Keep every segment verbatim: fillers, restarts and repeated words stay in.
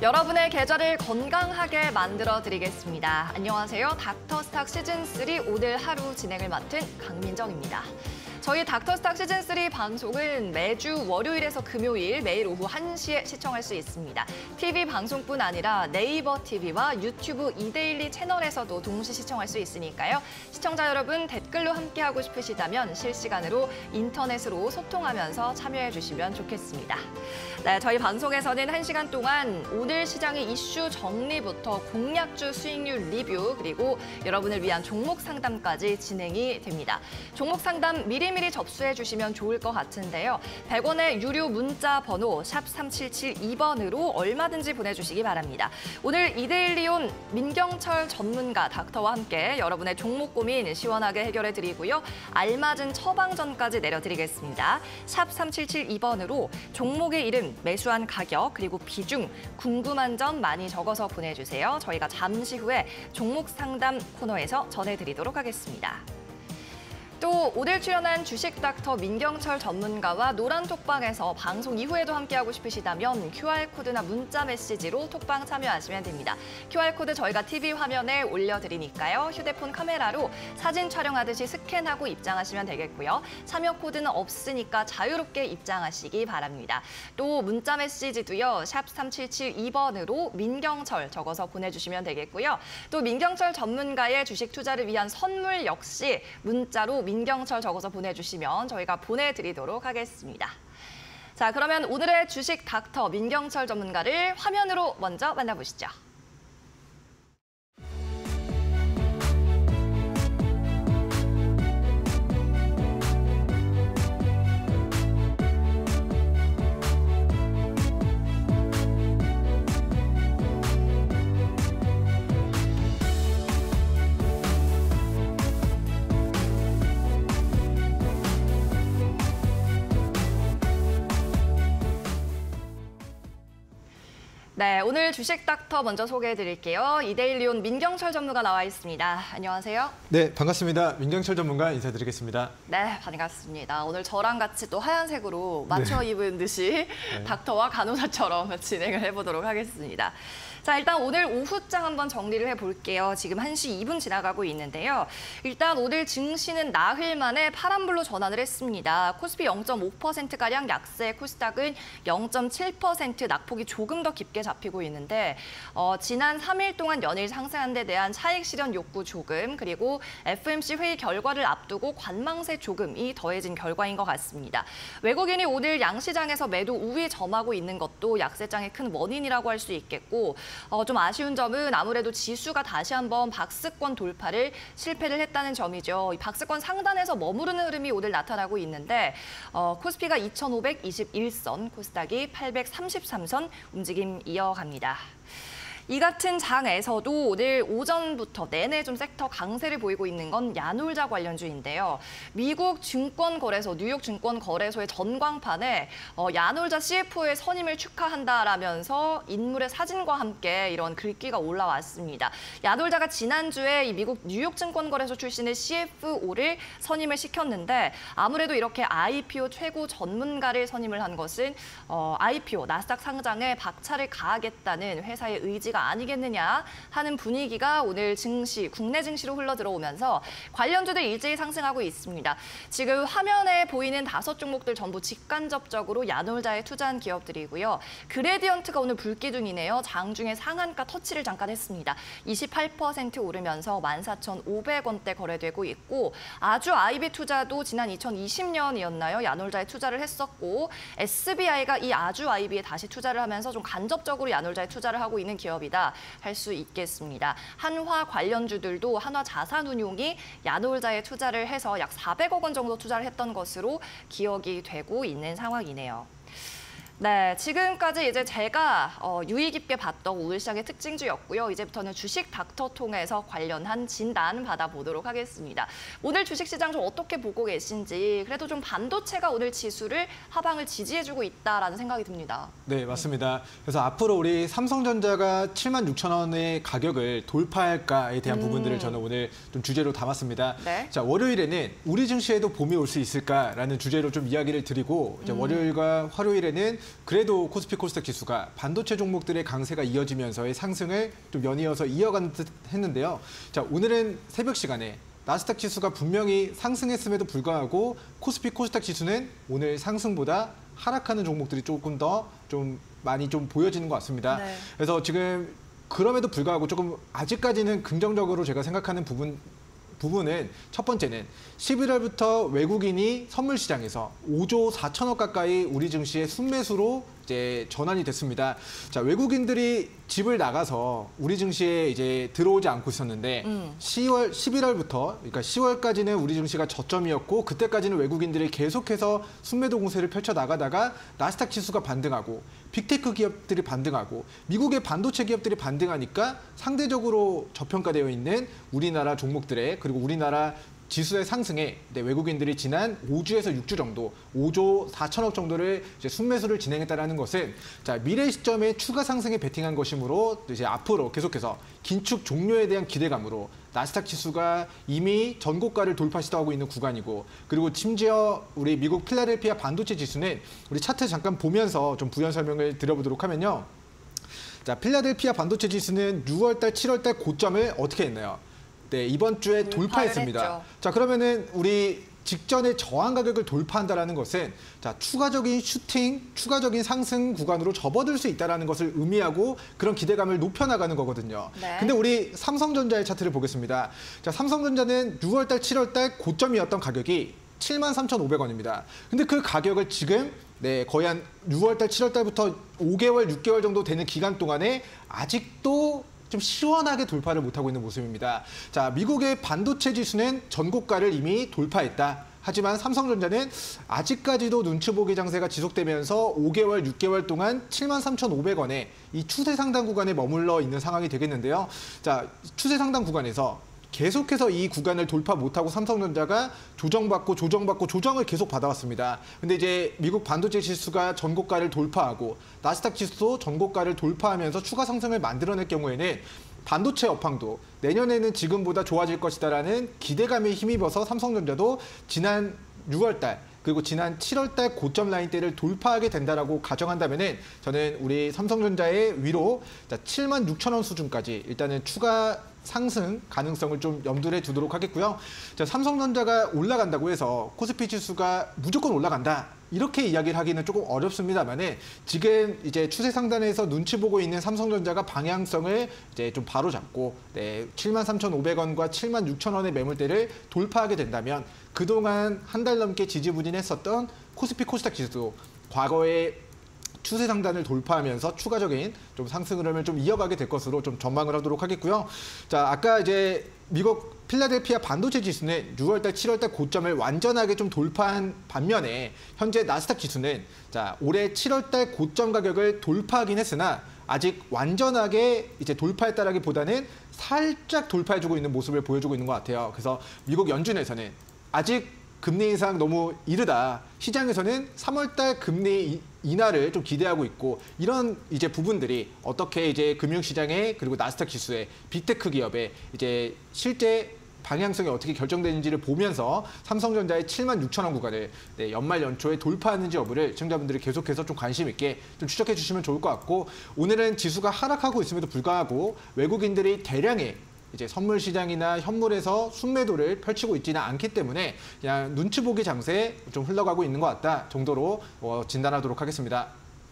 여러분의 계절을 건강하게 만들어 드리겠습니다. 안녕하세요. 닥터스탁 시즌삼 오늘 하루 진행을 맡은 강민정입니다. 저희 닥터스탁 시즌삼 방송은 매주 월요일에서 금요일 매일 오후 한 시에 시청할 수 있습니다. 티비 방송뿐 아니라 네이버 티비와 유튜브 이데일리 채널에서도 동시 시청할 수 있으니까요. 시청자 여러분 댓글로 함께하고 싶으시다면 실시간으로 인터넷으로 소통하면서 참여해 주시면 좋겠습니다. 네, 저희 방송에서는 한 시간 동안 오늘 시장의 이슈 정리부터 공약주 수익률 리뷰 그리고 여러분을 위한 종목 상담까지 진행이 됩니다. 종목 상담 미리 미리 접수해 주시면 좋을 것 같은데요. 백 원의 유료 문자 번호 샵 삼칠칠이 번으로 얼마든지 보내주시기 바랍니다. 오늘 이데일리온 민경철 전문가 닥터와 함께 여러분의 종목 고민 시원하게 해결해 드리고요. 알맞은 처방전까지 내려드리겠습니다. 샵 삼칠칠이 번으로 종목의 이름, 매수한 가격, 그리고 비중, 궁금한 점 많이 적어서 보내주세요. 저희가 잠시 후에 종목 상담 코너에서 전해드리도록 하겠습니다. 또 오늘 출연한 주식 닥터 민경철 전문가와 노란 톡방에서 방송 이후에도 함께하고 싶으시다면 큐알코드나 문자 메시지로 톡방 참여하시면 됩니다. 큐알코드 저희가 티비 화면에 올려드리니까요. 휴대폰 카메라로 사진 촬영하듯이 스캔하고 입장하시면 되겠고요. 참여 코드는 없으니까 자유롭게 입장하시기 바랍니다. 또 문자 메시지도요. 샵 삼칠칠이 번으로 민경철 적어서 보내주시면 되겠고요. 또 민경철 전문가의 주식 투자를 위한 선물 역시 문자로 민경철 적어서 보내주시면 저희가 보내드리도록 하겠습니다. 자, 그러면 오늘의 주식 닥터 민경철 전문가를 화면으로 먼저 만나보시죠. 네, 오늘 주식 닥터 먼저 소개해드릴게요. 이데일리온 민경철 전문가 나와 있습니다. 안녕하세요. 네, 반갑습니다. 민경철 전문가 인사드리겠습니다. 네, 반갑습니다. 오늘 저랑 같이 또 하얀색으로 맞춰 네. 입은 듯이 네. 닥터와 간호사처럼 진행을 해보도록 하겠습니다. 자, 일단 오늘 오후장 한번 정리를 해볼게요. 지금 한 시 이 분 지나가고 있는데요. 일단 오늘 증시는 나흘 만에 파란불로 전환을 했습니다. 코스피 영 점 오 퍼센트가량 약세, 코스닥은 영 점 칠 퍼센트 낙폭이 조금 더 깊게 잡히고 있는데 어, 지난 삼 일 동안 연일 상승한 데 대한 차익 실현 욕구 조금, 그리고 에프오엠씨 회의 결과를 앞두고 관망세 조금이 더해진 결과인 것 같습니다. 외국인이 오늘 양시장에서 매도 우위 점하고 있는 것도 약세장의 큰 원인이라고 할 수 있겠고 어, 좀 아쉬운 점은 아무래도 지수가 다시 한번 박스권 돌파를 실패를 했다는 점이죠. 이 박스권 상단에서 머무르는 흐름이 오늘 나타나고 있는데 어, 코스피가 이천오백이십일 선, 코스닥이 팔백삼십삼 선 움직임 이어갑니다. 이 같은 장에서도 오늘 오전부터 내내 좀 섹터 강세를 보이고 있는 건 야놀자 관련주인데요. 미국 증권거래소, 뉴욕 증권거래소의 전광판에 어, 야놀자 씨에프오의 선임을 축하한다라면서 인물의 사진과 함께 이런 글귀가 올라왔습니다. 야놀자가 지난주에 이 미국 뉴욕 증권거래소 출신의 씨에프오를 선임을 시켰는데 아무래도 이렇게 아이피오 최고 전문가를 선임을 한 것은 어, 아이피오, 나스닥 상장에 박차를 가하겠다는 회사의 의지가 아니겠느냐 하는 분위기가 오늘 증시, 국내 증시로 흘러 들어오면서 관련주들 일제히 상승하고 있습니다. 지금 화면에 보이는 다섯 종목들 전부 직간접적으로 야놀자에 투자한 기업들이고요. 그레디언트가 오늘 불기둥이네요. 장중에 상한가 터치를 잠깐 했습니다. 이십팔 퍼센트 오르면서 만 사천 오백 원대 거래되고 있고 아주 아이비 투자도 지난 이천이십 년이었나요? 야놀자에 투자를 했었고 에스비아이가 이 아주 아이비에 다시 투자를 하면서 좀 간접적으로 야놀자에 투자를 하고 있는 기업이 할 수 있겠습니다. 한화 관련주들도 한화 자산운용이 야놀자에 투자를 해서 약 사백억 원 정도 투자를 했던 것으로 기억이 되고 있는 상황이네요. 네, 지금까지 이제 제가 어, 유의 깊게 봤던 오늘 시장의 특징주였고요. 이제부터는 주식 닥터 통해서 관련한 진단 받아보도록 하겠습니다. 오늘 주식시장 좀 어떻게 보고 계신지, 그래도 좀 반도체가 오늘 지수를 하방을 지지해주고 있다라는 생각이 듭니다. 네, 맞습니다. 그래서 앞으로 우리 삼성전자가 칠만 육천 원의 가격을 돌파할까에 대한 음. 부분들을 저는 오늘 좀 주제로 담았습니다. 네. 자, 월요일에는 우리 증시에도 봄이 올 수 있을까라는 주제로 좀 이야기를 드리고 이제 음. 월요일과 화요일에는 그래도 코스피 코스닥 지수가 반도체 종목들의 강세가 이어지면서의 상승을 좀 연이어서 이어간 듯 했는데요. 자, 오늘은 새벽 시간에 나스닥 지수가 분명히 상승했음에도 불구하고 코스피 코스닥 지수는 오늘 상승보다 하락하는 종목들이 조금 더 좀 많이 좀 보여지는 것 같습니다. 네. 그래서 지금 그럼에도 불구하고 조금 아직까지는 긍정적으로 제가 생각하는 부분 부분은 첫 번째는 십일월부터 외국인이 선물 시장에서 오조 사천억 가까이 우리 증시의 순매수로 이제 전환이 됐습니다. 자, 외국인들이 집을 나가서 우리 증시에 이제 들어오지 않고 있었는데 음. 시월, 십일월부터 그러니까 시월까지는 우리 증시가 저점이었고 그때까지는 외국인들이 계속해서 순매도 공세를 펼쳐 나가다가 나스닥 지수가 반등하고 빅테크 기업들이 반등하고 미국의 반도체 기업들이 반등하니까 상대적으로 저평가되어 있는 우리나라 종목들의 그리고 우리나라 지수의 상승에 네, 외국인들이 지난 오 주에서 육 주 정도, 오조 사천억 정도를 이제 순매수를 진행했다는 것은 자, 미래 시점에 추가 상승에 베팅한 것이므로 이제 앞으로 계속해서 긴축 종료에 대한 기대감으로 나스닥 지수가 이미 전고가를 돌파 시도하고 있는 구간이고 그리고 심지어 우리 미국 필라델피아 반도체 지수는 우리 차트 잠깐 보면서 좀 부연 설명을 드려보도록 하면요. 자, 필라델피아 반도체 지수는 유월달, 칠월달 고점을 어떻게 했나요? 네, 이번 주에 돌파했습니다. 자, 그러면은 우리 직전에 저항 가격을 돌파한다는 것은 자, 추가적인 슈팅, 추가적인 상승 구간으로 접어들 수 있다는 것을 의미하고 그런 기대감을 높여나가는 거거든요. 네. 근데 우리 삼성전자의 차트를 보겠습니다. 자, 삼성전자는 유월달, 칠월달 고점이었던 가격이 칠만 삼천오백 원입니다. 근데 그 가격을 지금 네, 거의 한 유월달, 칠월달부터 오 개월, 육 개월 정도 되는 기간 동안에 아직도 좀 시원하게 돌파를 못하고 있는 모습입니다. 자, 미국의 반도체 지수는 전고가를 이미 돌파했다. 하지만 삼성전자는 아직까지도 눈치 보기 장세가 지속되면서 오 개월, 육 개월 동안 칠만 삼천오백 원에 이 추세 상단 구간에 머물러 있는 상황이 되겠는데요. 자, 추세 상단 구간에서 계속해서 이 구간을 돌파 못하고 삼성전자가 조정받고 조정받고 조정을 계속 받아왔습니다. 근데 이제 미국 반도체 지수가 전고가를 돌파하고 나스닥 지수도 전고가를 돌파하면서 추가 상승을 만들어낼 경우에는 반도체 업황도 내년에는 지금보다 좋아질 것이다라는 기대감에 힘입어서 삼성전자도 지난 유월달 그리고 지난 칠월달 고점 라인대를 돌파하게 된다라고 가정한다면은 저는 우리 삼성전자의 위로 칠만 육천 원 수준까지 일단은 추가 상승 가능성을 좀 염두에 두도록 하겠고요. 자, 삼성전자가 올라간다고 해서 코스피 지수가 무조건 올라간다. 이렇게 이야기를 하기는 조금 어렵습니다만은 지금 이제 추세 상단에서 눈치 보고 있는 삼성전자가 방향성을 이제 좀 바로잡고 네, 칠만 삼천오백 원과 칠만 육천 원의 매물대를 돌파하게 된다면 그동안 한 달 넘게 지지부진했었던 코스피 코스닥 지수 과거에 추세 상단을 돌파하면서 추가적인 좀 상승 흐름을 좀 이어가게 될 것으로 좀 전망을 하도록 하겠고요. 자, 아까 이제 미국 필라델피아 반도체 지수는 유월달, 칠월달 고점을 완전하게 좀 돌파한 반면에 현재 나스닥 지수는 자, 올해 칠월달 고점 가격을 돌파하긴 했으나 아직 완전하게 이제 돌파했다라기보다는 살짝 돌파해주고 있는 모습을 보여주고 있는 것 같아요. 그래서 미국 연준에서는 아직 금리 인상 너무 이르다. 시장에서는 삼월달 금리 인하를 좀 기대하고 있고 이런 이제 부분들이 어떻게 이제 금융시장에 그리고 나스닥 지수의 빅테크 기업의 이제 실제 방향성이 어떻게 결정되는지를 보면서 삼성전자의 칠만 육천 원 구간을 네, 연말 연초에 돌파하는지 여부를 시청자분들이 계속해서 좀 관심 있게 좀 추적해 주시면 좋을 것 같고 오늘은 지수가 하락하고 있음에도 불구하고 외국인들이 대량의 이제 선물 시장이나 현물에서 순매도를 펼치고 있지는 않기 때문에 그냥 눈치 보기 장세에 좀 흘러가고 있는 것 같다 정도로 어, 진단하도록 하겠습니다.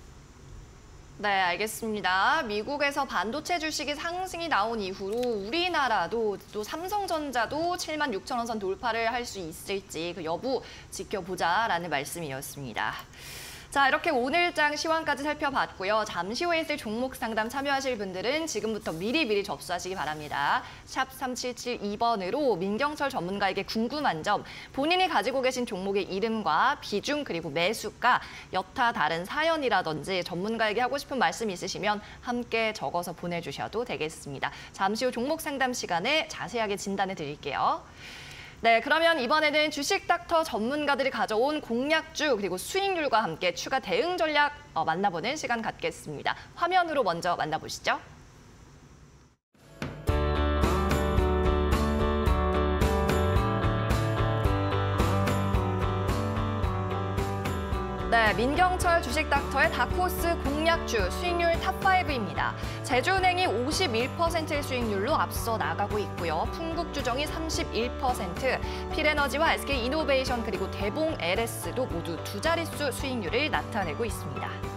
네, 알겠습니다. 미국에서 반도체 주식이 상승이 나온 이후로 우리나라도 또 삼성전자도 칠만 육천 원 선 돌파를 할 수 있을지 그 여부 지켜보자라는 말씀이었습니다. 자, 이렇게 오늘장 시황까지 살펴봤고요. 잠시 후에 있을 종목 상담 참여하실 분들은 지금부터 미리미리 접수하시기 바랍니다. 샵 삼칠칠이 번으로 민경철 전문가에게 궁금한 점, 본인이 가지고 계신 종목의 이름과 비중 그리고 매수가, 여타 다른 사연이라든지 전문가에게 하고 싶은 말씀 있으시면 함께 적어서 보내주셔도 되겠습니다. 잠시 후 종목 상담 시간에 자세하게 진단해 드릴게요. 네, 그러면 이번에는 주식 닥터 전문가들이 가져온 공략주 그리고 수익률과 함께 추가 대응 전략 어, 만나보는 시간 갖겠습니다. 화면으로 먼저 만나보시죠. 네, 민경철 주식닥터의 다크호스 공략주 수익률 탑오입니다. 제주은행이 오십일 퍼센트의 수익률로 앞서 나가고 있고요. 풍국주정이 삼십일 퍼센트, 필에너지와 에스케이이노베이션 그리고 대봉엘에스도 모두 두 자릿수 수익률을 나타내고 있습니다.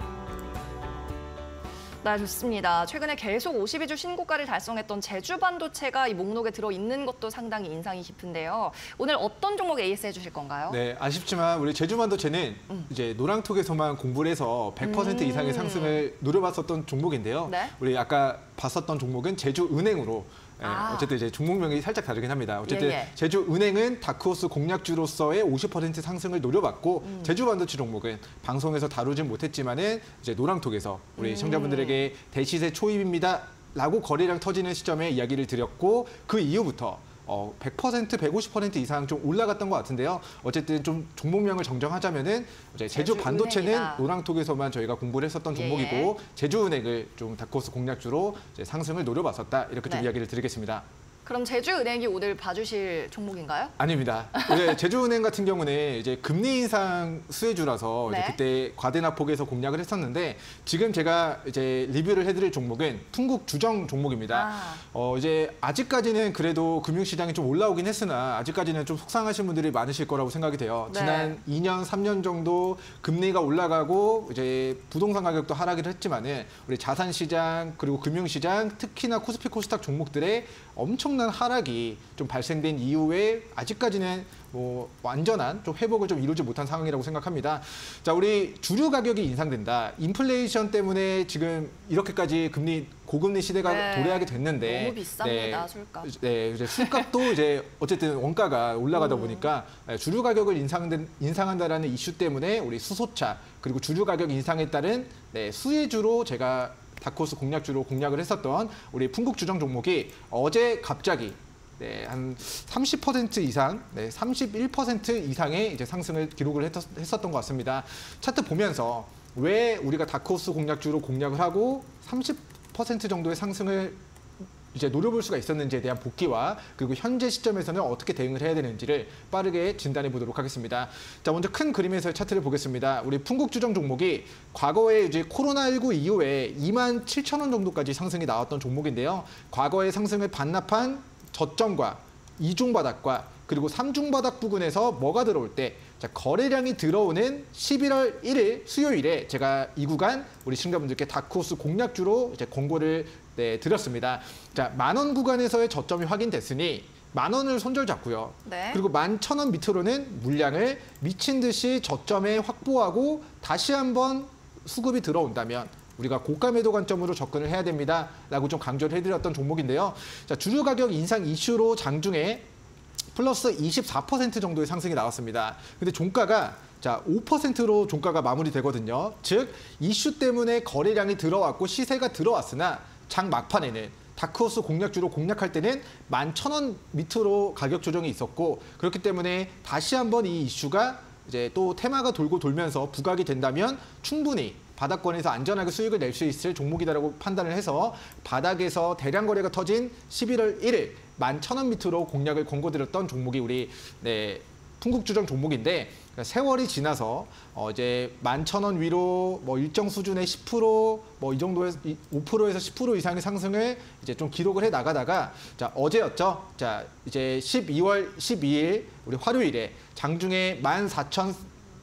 네, 좋습니다. 최근에 계속 오십이 주 신고가를 달성했던 제주반도체가 이 목록에 들어있는 것도 상당히 인상이 깊은데요. 오늘 어떤 종목 에이에스 해주실 건가요? 네, 아쉽지만 우리 제주반도체는 음. 이제 노랑톡에서만 공부를 해서 백 퍼센트 음. 이상의 상승을 노려봤었던 종목인데요. 네? 우리 아까 봤었던 종목은 제주은행으로 아. 어쨌든 이제 종목명이 살짝 다르긴 합니다. 어쨌든 예, 예. 제주은행은 다크호스 공략주로서의 오십 퍼센트 상승을 노려봤고 음. 제주반도체 종목은 방송에서 다루진 못했지만은 이제 노랑톡에서 우리 음. 시청자분들에게 대시세 초입입니다라고 거래량 터지는 시점에 이야기를 드렸고 그 이후부터 어, 백 퍼센트, 백오십 퍼센트 이상 좀 올라갔던 것 같은데요. 어쨌든 좀 종목명을 정정하자면은 이제 제주 반도체는 노랑톡에서만 저희가 공부를 했었던 종목이고 예. 제주은행을 좀 다크호스 공략주로 이제 상승을 노려봤었다. 이렇게 좀 네. 이야기를 드리겠습니다. 그럼 제주은행이 오늘 봐주실 종목인가요? 아닙니다. 제주은행 같은 경우는 이제 금리 인상 수혜주라서 네. 이제 그때 과대납폭에서 공략을 했었는데 지금 제가 이제 리뷰를 해드릴 종목은 풍국 주정 종목입니다. 아. 어, 이제 아직까지는 그래도 금융시장이 좀 올라오긴 했으나 아직까지는 좀 속상하신 분들이 많으실 거라고 생각이 돼요. 네. 지난 이 년, 삼 년 정도 금리가 올라가고 이제 부동산 가격도 하락을 했지만은 우리 자산시장 그리고 금융시장 특히나 코스피 코스닥 종목들의 엄청난 하락이 좀 발생된 이후에 아직까지는 뭐 완전한 좀 회복을 좀 이루지 못한 상황이라고 생각합니다. 자, 우리 주류 가격이 인상된다. 인플레이션 때문에 지금 이렇게까지 금리 고금리 시대가 네. 도래하게 됐는데 너무 비쌉니다, 네, 술값. 네, 이제 술값도 이제 어쨌든 원가가 올라가다 음. 보니까 주류 가격을 인상된, 인상한다라는 이슈 때문에 우리 수소차 그리고 주류 가격 인상에 따른 네, 수혜주로 제가 다크호스 공략주로 공략을 했었던 우리 풍국주정 종목이 어제 갑자기 네, 한 삼십 퍼센트 이상, 네, 삼십일 퍼센트 이상의 이제 상승을 기록을 했, 했었던 것 같습니다. 차트 보면서 왜 우리가 다크호스 공략주로 공략을 하고 삼십 퍼센트 정도의 상승을 이제 노려볼 수가 있었는지에 대한 복귀와 그리고 현재 시점에서는 어떻게 대응을 해야 되는지를 빠르게 진단해 보도록 하겠습니다. 자, 먼저 큰 그림에서의 차트를 보겠습니다. 우리 풍국주정 종목이 과거에 이제 코로나십구 이후에 이만 칠천 원 정도까지 상승이 나왔던 종목인데요. 과거의 상승을 반납한 저점과 이중 바닥과 그리고 삼중 바닥 부근에서 뭐가 들어올 때 자, 거래량이 들어오는 십일월 일일 수요일에 제가 이 구간 우리 시청자분들께 다크호스 공략주로 이제 권고를 네, 드렸습니다. 자, 만 원 구간에서의 저점이 확인됐으니 만 원을 손절 잡고요. 네. 그리고 만 천 원 밑으로는 물량을 미친 듯이 저점에 확보하고 다시 한번 수급이 들어온다면 우리가 고가 매도 관점으로 접근을 해야 됩니다라고 좀 강조를 해드렸던 종목인데요. 자, 주류 가격 인상 이슈로 장중에 플러스 이십사 퍼센트 정도의 상승이 나왔습니다. 근데 종가가 자, 오 퍼센트로 종가가 마무리되거든요. 즉 이슈 때문에 거래량이 들어왔고 시세가 들어왔으나 장 막판에는 다크호스 공략주로 공략할 때는 만 천 원 밑으로 가격 조정이 있었고 그렇기 때문에 다시 한번 이 이슈가 이제 또 테마가 돌고 돌면서 부각이 된다면 충분히 바닥권에서 안전하게 수익을 낼 수 있을 종목이다라고 판단을 해서 바닥에서 대량 거래가 터진 십일월 일일 만 천 원 밑으로 공략을 권고드렸던 종목이 우리 네, 풍국주정 종목인데 세월이 지나서 어 이제 만 천 원 위로 뭐 일정 수준의 십 퍼센트 뭐 이 정도에서 오 퍼센트에서 십 퍼센트 이상의 상승을 이제 좀 기록을 해 나가다가 자, 어제였죠. 자, 이제 십이월 십이일 우리 화요일에 장중에 만 사천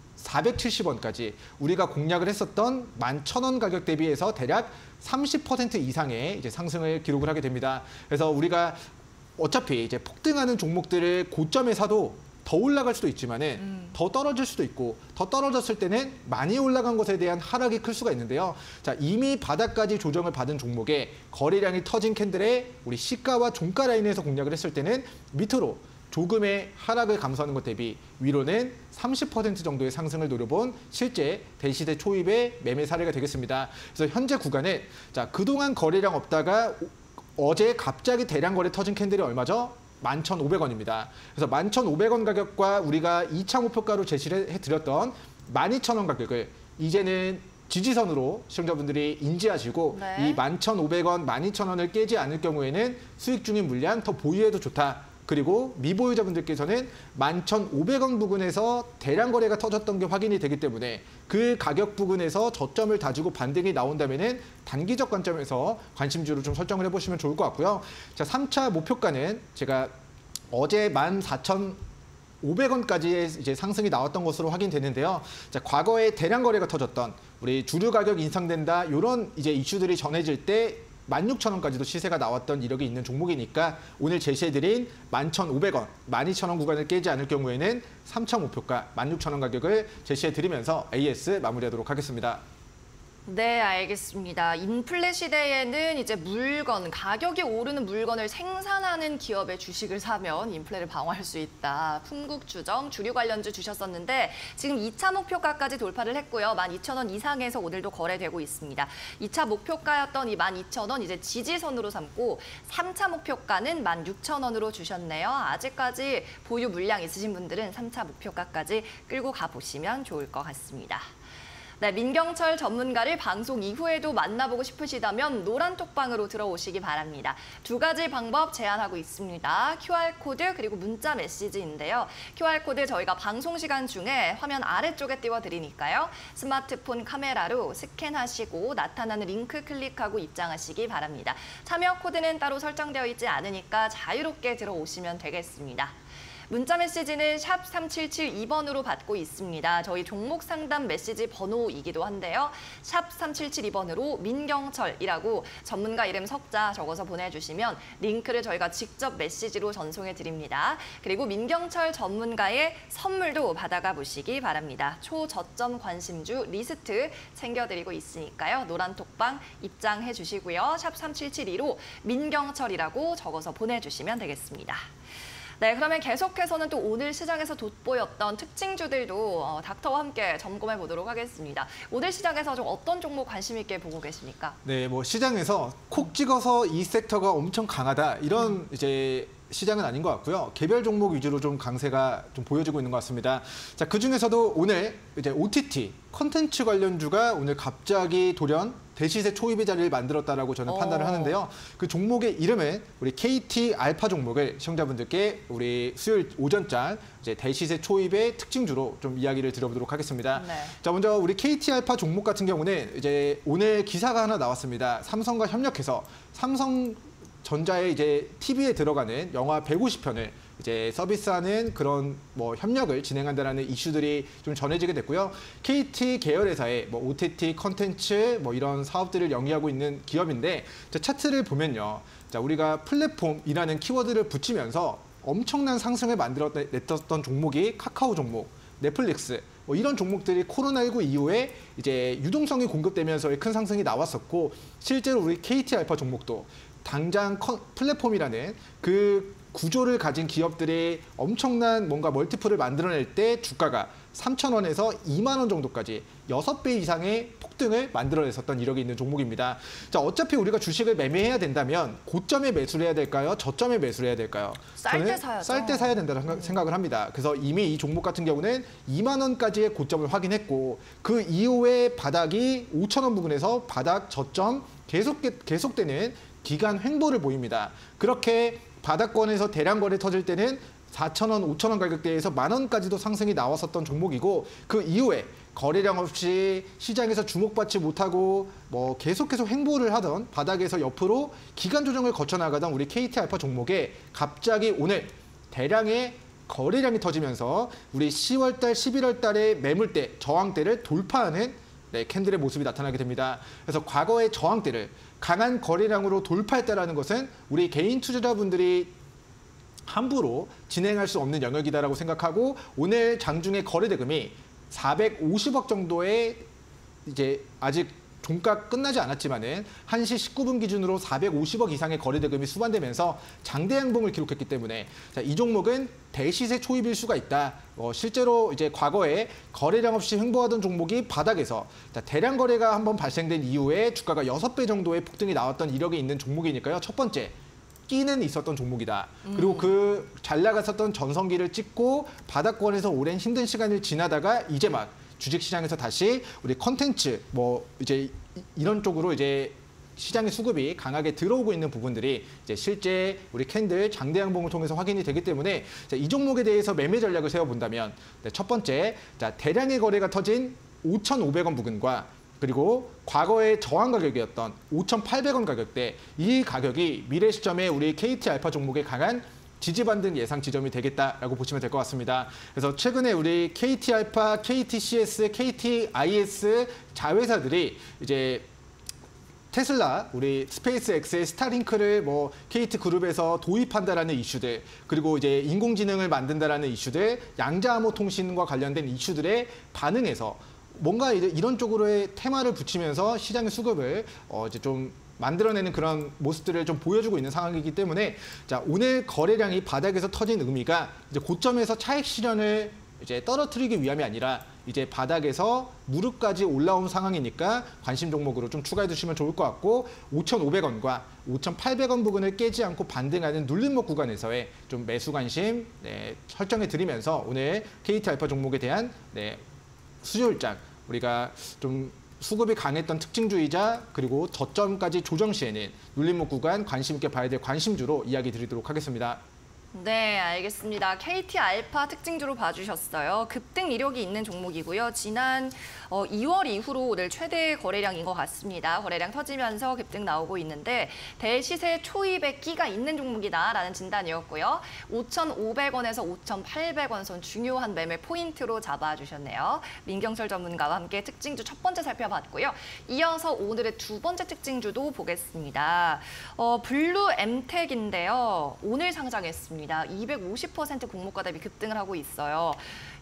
사백칠십 원까지 우리가 공략을 했었던 만 천 원 가격 대비해서 대략 삼십 퍼센트 이상의 이제 상승을 기록을 하게 됩니다. 그래서 우리가 어차피 이제 폭등하는 종목들을 고점에 사도 더 올라갈 수도 있지만은 음. 더 떨어질 수도 있고 더 떨어졌을 때는 많이 올라간 것에 대한 하락이 클 수가 있는데요. 자, 이미 바닥까지 조정을 받은 종목에 거래량이 터진 캔들에 우리 시가와 종가 라인에서 공략을 했을 때는 밑으로 조금의 하락을 감수하는 것 대비 위로는 삼십 퍼센트 정도의 상승을 노려본 실제 대시세 초입의 매매 사례가 되겠습니다. 그래서 현재 구간은 자, 그동안 거래량 없다가 어제 갑자기 대량 거래 터진 캔들이 얼마죠? 만 천오백 원입니다. 그래서 만 천오백 원 가격과 우리가 이 차 목표가로 제시를 해드렸던 만 이천 원 가격을 이제는 지지선으로 시청자분들이 인지하시고 네. 이 만 천오백 원, 만 이천 원을 깨지 않을 경우에는 수익 중인 물량 더 보유해도 좋다. 그리고 미보유자분들께서는 만 천오백 원 부근에서 대량 거래가 터졌던 게 확인이 되기 때문에 그 가격 부근에서 저점을 다지고 반등이 나온다면은 단기적 관점에서 관심주를 좀 설정을 해보시면 좋을 것 같고요. 자, 삼 차 목표가는 제가 어제 만 사천오백 원까지의 이제 상승이 나왔던 것으로 확인되는데요. 자, 과거에 대량 거래가 터졌던 우리 주류 가격 인상된다 이런 이제 이슈들이 전해질 때 만 육천 원까지도 시세가 나왔던 이력이 있는 종목이니까 오늘 제시해드린 만 천오백 원, 만 이천 원 구간을 깨지 않을 경우에는 삼 차 목표가 만 육천 원 가격을 제시해드리면서 에이에스 마무리하도록 하겠습니다. 네, 알겠습니다. 인플레 시대에는 이제 물건, 가격이 오르는 물건을 생산하는 기업의 주식을 사면 인플레를 방어할 수 있다. 풍국주정, 주류 관련주 주셨었는데 지금 이 차 목표가까지 돌파를 했고요. 만 이천 원 이상에서 오늘도 거래되고 있습니다. 이 차 목표가였던 이 만 이천 원 이제 지지선으로 삼고 삼 차 목표가는 만 육천 원으로 주셨네요. 아직까지 보유 물량 있으신 분들은 삼 차 목표가까지 끌고 가보시면 좋을 것 같습니다. 네, 민경철 전문가를 방송 이후에도 만나보고 싶으시다면 노란톡방으로 들어오시기 바랍니다. 두 가지 방법 제안하고 있습니다. 큐알코드 그리고 문자 메시지인데요. 큐알코드 저희가 방송 시간 중에 화면 아래쪽에 띄워드리니까요. 스마트폰 카메라로 스캔하시고 나타나는 링크 클릭하고 입장하시기 바랍니다. 참여 코드는 따로 설정되어 있지 않으니까 자유롭게 들어오시면 되겠습니다. 문자 메시지는 샵 삼칠칠이 번으로 받고 있습니다. 저희 종목 상담 메시지 번호이기도 한데요. 샵 삼칠칠이 번으로 민경철이라고 전문가 이름 석자 적어서 보내주시면 링크를 저희가 직접 메시지로 전송해 드립니다. 그리고 민경철 전문가의 선물도 받아가 보시기 바랍니다. 초저점 관심주 리스트 챙겨드리고 있으니까요. 노란톡방 입장해 주시고요. 샵 삼칠칠이로 민경철이라고 적어서 보내주시면 되겠습니다. 네, 그러면 계속해서는 또 오늘 시장에서 돋보였던 특징주들도 어, 닥터와 함께 점검해 보도록 하겠습니다. 오늘 시장에서 좀 어떤 종목 관심 있게 보고 계십니까? 네, 뭐 시장에서 콕 찍어서 이 섹터가 엄청 강하다 이런 음. 이제 시장은 아닌 것 같고요. 개별 종목 위주로 좀 강세가 좀 보여지고 있는 것 같습니다. 자, 그 중에서도 오늘 이제 오티티 콘텐츠 관련주가 오늘 갑자기 돌연 대시세 초입의 자리를 만들었다라고 저는 판단을 하는데요. 그 종목의 이름은 우리 케이티 알파 종목을 시청자분들께 우리 수요일 오전장 이제 대시세 초입의 특징주로 좀 이야기를 드려보도록 하겠습니다. 네. 자, 먼저 우리 케이티 알파 종목 같은 경우는 이제 오늘 기사가 하나 나왔습니다. 삼성과 협력해서 삼성 전자의 이제 티비에 들어가는 영화 백오십 편을 이제 서비스하는 그런 뭐 협력을 진행한다라는 이슈들이 좀 전해지게 됐고요. 케이티 계열회사의 뭐 오티티 컨텐츠 뭐 이런 사업들을 영위하고 있는 기업인데 자, 차트를 보면요. 자, 우리가 플랫폼이라는 키워드를 붙이면서 엄청난 상승을 만들어냈던 종목이 카카오 종목, 넷플릭스 뭐 이런 종목들이 코로나십구 이후에 이제 유동성이 공급되면서의 큰 상승이 나왔었고 실제로 우리 케이티 알파 종목도 당장 컨, 플랫폼이라는 그 구조를 가진 기업들이 엄청난 뭔가 멀티플을 만들어낼 때 주가가 삼천 원에서 이만 원 정도까지 여섯 배 이상의 폭등을 만들어냈었던 이력이 있는 종목입니다. 자, 어차피 우리가 주식을 매매해야 된다면 고점에 매수를 해야 될까요? 저점에 매수를 해야 될까요? 쌀 때 사야죠. 쌀 때 사야 된다고 음. 생각을 합니다. 그래서 이미 이 종목 같은 경우는 이만 원까지의 고점을 확인했고 그 이후에 바닥이 오천 원 부근에서 바닥 저점 계속, 계속되는 기간 횡보를 보입니다. 그렇게 바닥권에서 대량 거래 터질 때는 사천 원, 오천 원 가격대에서 만 원까지도 상승이 나왔었던 종목이고 그 이후에 거래량 없이 시장에서 주목받지 못하고 뭐 계속해서 횡보를 하던 바닥에서 옆으로 기간 조정을 거쳐 나가던 우리 케이티 알파 종목에 갑자기 오늘 대량의 거래량이 터지면서 우리 시월 달, 십일월 달에 매물대, 저항대를 돌파하는 네, 캔들의 모습이 나타나게 됩니다. 그래서 과거의 저항대를 강한 거래량으로 돌파했다는 것은 우리 개인 투자자분들이 함부로 진행할 수 없는 영역이다라고 생각하고 오늘 장중에 거래 대금이 사백오십억 정도의 이제 아직 종가 끝나지 않았지만은 한 시 십구 분 기준으로 사백오십억 이상의 거래 대금이 수반되면서 장대 양봉을 기록했기 때문에 자, 이 종목은 대시세 초입일 수가 있다. 어, 실제로 이제 과거에 거래량 없이 횡보하던 종목이 바닥에서 자, 대량 거래가 한번 발생된 이후에 주가가 여섯 배 정도의 폭등이 나왔던 이력이 있는 종목이니까요. 첫 번째. 끼는 있었던 종목이다. 음. 그리고 그 잘 나갔었던 전성기를 찍고 바닥권에서 오랜 힘든 시간을 지나다가 이제 막 주식시장에서 다시 우리 컨텐츠 뭐 이제 이런 쪽으로 이제 시장의 수급이 강하게 들어오고 있는 부분들이 이제 실제 우리 캔들 장대 양봉을 통해서 확인이 되기 때문에 자, 이 종목에 대해서 매매 전략을 세워본다면 네, 첫 번째, 자, 대량의 거래가 터진 오천오백 원 부근과 그리고 과거의 저항 가격이었던 오천팔백 원 가격대, 이 가격이 미래 시점에 우리 케이티알파 종목에 강한 지지반등 예상 지점이 되겠다라고 보시면 될 것 같습니다. 그래서 최근에 우리 케이티알파, 케이티씨에스, 케이티아이에스 자회사들이 이제 테슬라, 우리 스페이스X의 스타링크를 뭐 케이티그룹에서 도입한다라는 이슈들, 그리고 이제 인공지능을 만든다라는 이슈들, 양자암호 통신과 관련된 이슈들에 반응해서 뭔가 이런 쪽으로의 테마를 붙이면서 시장의 수급을 어 이제 좀 만들어내는 그런 모습들을 좀 보여주고 있는 상황이기 때문에 자, 오늘 거래량이 바닥에서 터진 의미가 이제 고점에서 차익 실현을 이제 떨어뜨리기 위함이 아니라 이제 바닥에서 무릎까지 올라온 상황이니까 관심 종목으로 좀 추가해 주시면 좋을 것 같고, 오천오백 원과 오천팔백 원 부근을 깨지 않고 반등하는 눌림목 구간에서의 좀 매수 관심 네, 설정해 드리면서 오늘 케이티알파 종목에 대한 네, 수요일장 우리가 좀 수급이 강했던 특징주의자 그리고 저점까지 조정 시에는 눌림목 구간 관심 있게 봐야 될 관심주로 이야기 드리도록 하겠습니다. 네, 알겠습니다. 케이티알파 특징주로 봐주셨어요. 급등 이력이 있는 종목이고요. 지난 어, 이월 이후로 오늘 최대 거래량인 것 같습니다. 거래량 터지면서 급등 나오고 있는데 대시세 초입에 끼가 있는 종목이다라는 진단이었고요. 오천오백 원에서 오천팔백 원 선 중요한 매매 포인트로 잡아주셨네요. 민경철 전문가와 함께 특징주 첫 번째 살펴봤고요. 이어서 오늘의 두 번째 특징주도 보겠습니다. 어, 블루 엠텍인데요. 오늘 상장했습니다. 이백오십 퍼센트 공모가 대비 급등을 하고 있어요.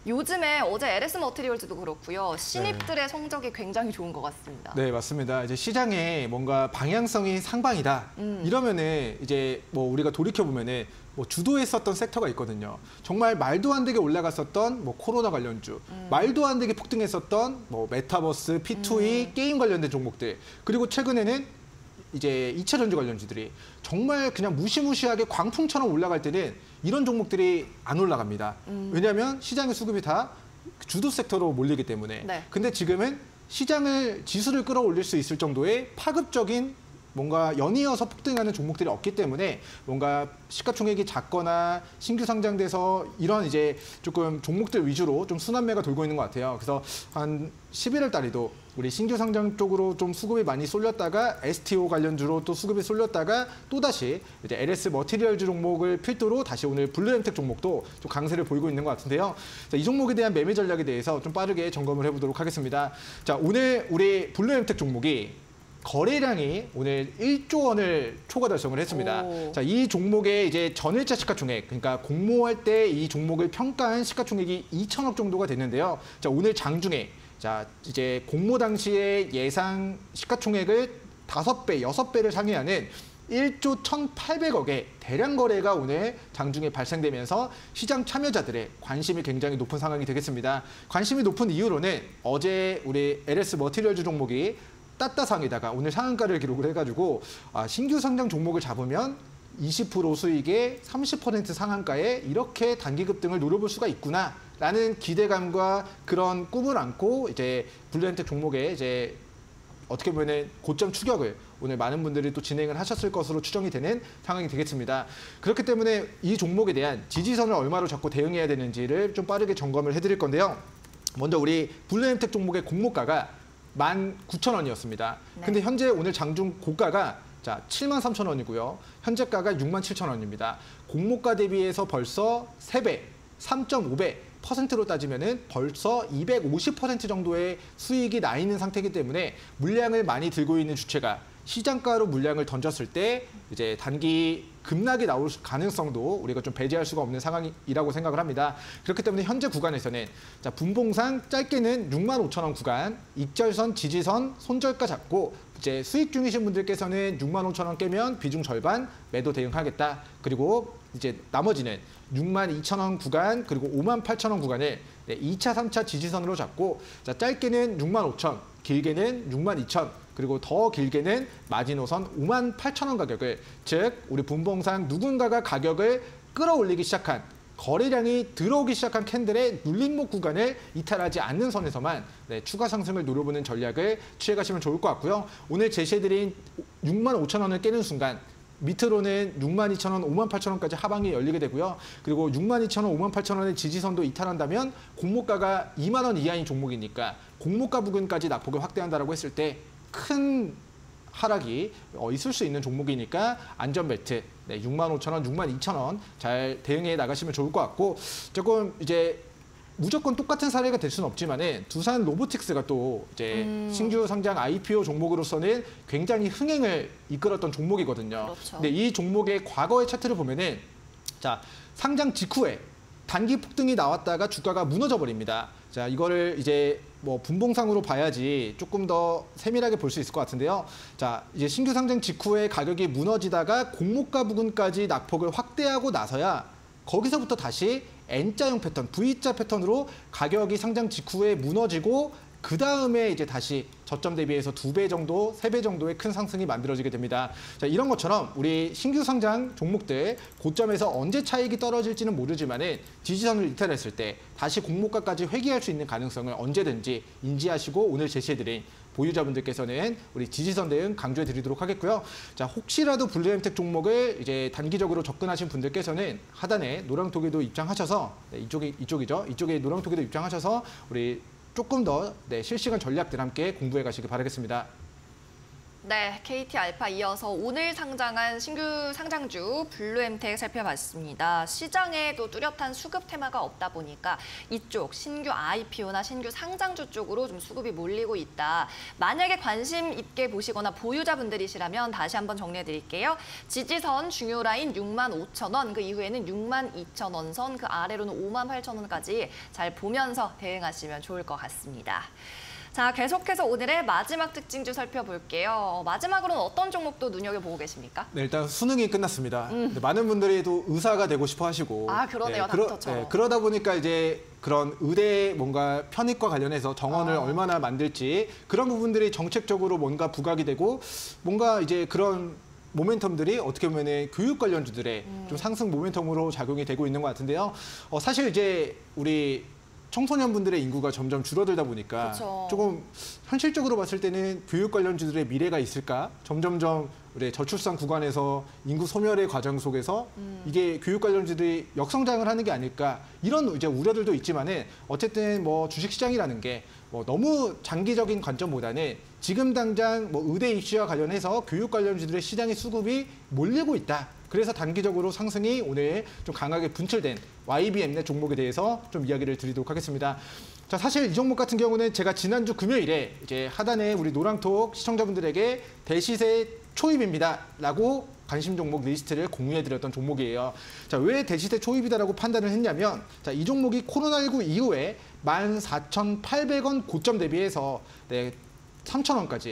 요즘에 어제 엘에스 머티리얼즈도 그렇고요. 신입들의 네. 성적이 굉장히 좋은 것 같습니다. 네, 맞습니다. 이제 시장에 뭔가 방향성이 상방이다. 음. 이러면은 이제 뭐 우리가 돌이켜 보면은 뭐 주도했었던 섹터가 있거든요. 정말 말도 안 되게 올라갔었던 뭐 코로나 관련주, 음. 말도 안 되게 폭등했었던 뭐 메타버스, 피투이, 음. 게임 관련된 종목들. 그리고 최근에는 이제 이차 전지 관련주들이 정말 그냥 무시무시하게 광풍처럼 올라갈 때는 이런 종목들이 안 올라갑니다. 음. 왜냐하면 시장의 수급이 다 주도 섹터로 몰리기 때문에. 네. 근데 지금은 시장을 지수를 끌어올릴 수 있을 정도의 파급적인 뭔가 연이어서 폭등하는 종목들이 없기 때문에 뭔가 시가총액이 작거나 신규 상장돼서 이런 이제 조금 종목들 위주로 좀 순환매가 돌고 있는 것 같아요. 그래서 한 십일월 달에도 우리 신규 상장 쪽으로 좀 수급이 많이 쏠렸다가 에스티오 관련주로 또 수급이 쏠렸다가 또다시 이제 엘에스 머티리얼즈 종목을 필두로 다시 오늘 블루엠텍 종목도 좀 강세를 보이고 있는 것 같은데요. 자, 이 종목에 대한 매매 전략에 대해서 좀 빠르게 점검을 해보도록 하겠습니다. 자, 오늘 우리 블루엠텍 종목이 거래량이 오늘 일조 원을 초과 달성을 했습니다. 오. 자, 이 종목의 이제 전일자 시가총액, 그러니까 공모할 때 이 종목을 평가한 시가총액이 이천억 정도가 됐는데요. 자, 오늘 장중에 자, 이제 공모 당시의 예상 시가총액을 다섯 배, 여섯 배를 상회하는 일조 천팔백억의 대량 거래가 오늘 장중에 발생되면서 시장 참여자들의 관심이 굉장히 높은 상황이 되겠습니다. 관심이 높은 이유로는 어제 우리 엘에스 머티리얼즈 종목이 따따상에다가 오늘 상한가를 기록을 해가지고 아, 신규 상장 종목을 잡으면 이십 퍼센트 수익에 삼십 퍼센트 상한가에 이렇게 단기 급등을 노려볼 수가 있구나라는 기대감과 그런 꿈을 안고 이제 블루엠텍 종목에 이제 어떻게 보면 고점 추격을 오늘 많은 분들이 또 진행을 하셨을 것으로 추정이 되는 상황이 되겠습니다. 그렇기 때문에 이 종목에 대한 지지선을 얼마로 잡고 대응해야 되는지를 좀 빠르게 점검을 해드릴 건데요. 먼저 우리 블루엠텍 종목의 공모가가 만 구천 원이었습니다. 네. 근데 현재 오늘 장중 고가가 자 칠만 삼천 원이고요. 현재가가 육만 칠천 원입니다. 공모가 대비해서 벌써 세 배, 삼 점 오 배 퍼센트로 따지면은 벌써 이백오십 퍼센트 정도의 수익이 나 있는 상태이기 때문에 물량을 많이 들고 있는 주체가 시장가로 물량을 던졌을 때 이제 단기 급락이 나올 가능성도 우리가 좀 배제할 수가 없는 상황이라고 생각을 합니다. 그렇기 때문에 현재 구간에서는 자 분봉상 짧게는 육만 오천 원 구간, 익절선, 지지선, 손절가 잡고 이제 수익 중이신 분들께서는 육만 오천 원 깨면 비중 절반 매도 대응하겠다. 그리고 이제 나머지는 육만 이천 원 구간 그리고 오만 팔천 원 구간을 네, 이 차, 삼 차 지지선으로 잡고 자 짧게는 육만 오천, 길게는 육만 이천, 그리고 더 길게는 마지노선 오만 팔천 원 가격을 즉 우리 분봉상 누군가가 가격을 끌어올리기 시작한 거래량이 들어오기 시작한 캔들의 눌림목 구간을 이탈하지 않는 선에서만 네, 추가 상승을 노려보는 전략을 취해가시면 좋을 것 같고요. 오늘 제시해드린 육만 오천 원을 깨는 순간 밑으로는 육만 이천 원, 오만 팔천 원까지 하방이 열리게 되고요. 그리고 육만 이천 원, 오만 팔천 원의 지지선도 이탈한다면 공모가가 이만 원 이하인 종목이니까 공모가 부근까지 낙폭을 확대한다라고 했을 때 큰 하락이 있을 수 있는 종목이니까 안전벨트 네, 육만 오천 원, 육만 이천 원 잘 대응해 나가시면 좋을 것 같고 조금 이제 무조건 똑같은 사례가 될 수는 없지만은 두산 로보틱스가 또 이제 음. 신규 상장 아이피오 종목으로서는 굉장히 흥행을 이끌었던 종목이거든요. 그렇죠. 근데 이 종목의 과거의 차트를 보면은 자 상장 직후에 단기 폭등이 나왔다가 주가가 무너져 버립니다. 자 이거를 이제 뭐 분봉상으로 봐야지 조금 더 세밀하게 볼 수 있을 것 같은데요. 자 이제 신규 상장 직후에 가격이 무너지다가 공모가 부근까지 낙폭을 확대하고 나서야 거기서부터 다시 N자형 패턴, V자 패턴으로 가격이 상장 직후에 무너지고 그 다음에 이제 다시 저점 대비해서 두 배 정도, 세 배 정도의 큰 상승이 만들어지게 됩니다. 자, 이런 것처럼 우리 신규 상장 종목들 고점에서 언제 차익이 떨어질지는 모르지만은 지지선을 이탈했을 때 다시 공모가까지 회귀할 수 있는 가능성을 언제든지 인지하시고 오늘 제시해드린 보유자분들께서는 우리 지지선 대응 강조해 드리도록 하겠고요. 자, 혹시라도 블루엠텍 종목을 이제 단기적으로 접근하신 분들께서는 하단에 노랑토기도 입장하셔서 네, 이쪽이 이쪽이죠. 이쪽에 노랑토기도 입장하셔서 우리 조금 더 네, 실시간 전략들 함께 공부해 가시기 바라겠습니다. 네, 케이티알파 이어서 오늘 상장한 신규 상장주 블루엠텍 살펴봤습니다. 시장에도 뚜렷한 수급 테마가 없다 보니까 이쪽 신규 아이피오나 신규 상장주 쪽으로 좀 수급이 몰리고 있다. 만약에 관심 있게 보시거나 보유자분들이시라면 다시 한번 정리해드릴게요. 지지선 중요 라인 육만 오천 원, 그 이후에는 육만 이천 원 선, 그 아래로는 오만 팔천 원까지 잘 보면서 대응하시면 좋을 것 같습니다. 자, 계속해서 오늘의 마지막 특징주 살펴볼게요. 마지막으로는 어떤 종목도 눈여겨보고 계십니까? 네, 일단 수능이 끝났습니다. 음. 많은 분들이 또 의사가 되고 싶어 하시고. 아, 그러네요, 네, 닥터처럼. 네, 그러다 보니까 이제 그런 의대 뭔가 편입과 관련해서 정원을 아. 얼마나 만들지 그런 부분들이 정책적으로 뭔가 부각이 되고 뭔가 이제 그런 모멘텀들이 어떻게 보면 교육 관련주들의 음. 좀 상승 모멘텀으로 작용이 되고 있는 것 같은데요. 어, 사실 이제 우리 청소년분들의 인구가 점점 줄어들다 보니까 그쵸. 조금 현실적으로 봤을 때는 교육 관련주들의 미래가 있을까? 점점점 우리 저출산 구간에서 인구 소멸의 과정 속에서 음. 이게 교육 관련주들이 역성장을 하는 게 아닐까? 이런 이제 우려들도 있지만은 어쨌든 뭐 주식시장이라는 게 뭐 너무 장기적인 관점보다는 지금 당장 뭐 의대 입시와 관련해서 교육 관련주들의 시장의 수급이 몰리고 있다. 그래서 단기적으로 상승이 오늘 좀 강하게 분출된 와이비엠넷 종목에 대해서 좀 이야기를 드리도록 하겠습니다. 자, 사실 이 종목 같은 경우는 제가 지난주 금요일에 이제 하단에 우리 노랑톡 시청자분들에게 대시세 초입입니다. 라고 관심 종목 리스트를 공유해드렸던 종목이에요. 자, 왜 대시세 초입이다라고 판단을 했냐면 자, 이 종목이 코로나십구 이후에 만 사천팔백 원 고점 대비해서 네, 삼천 원까지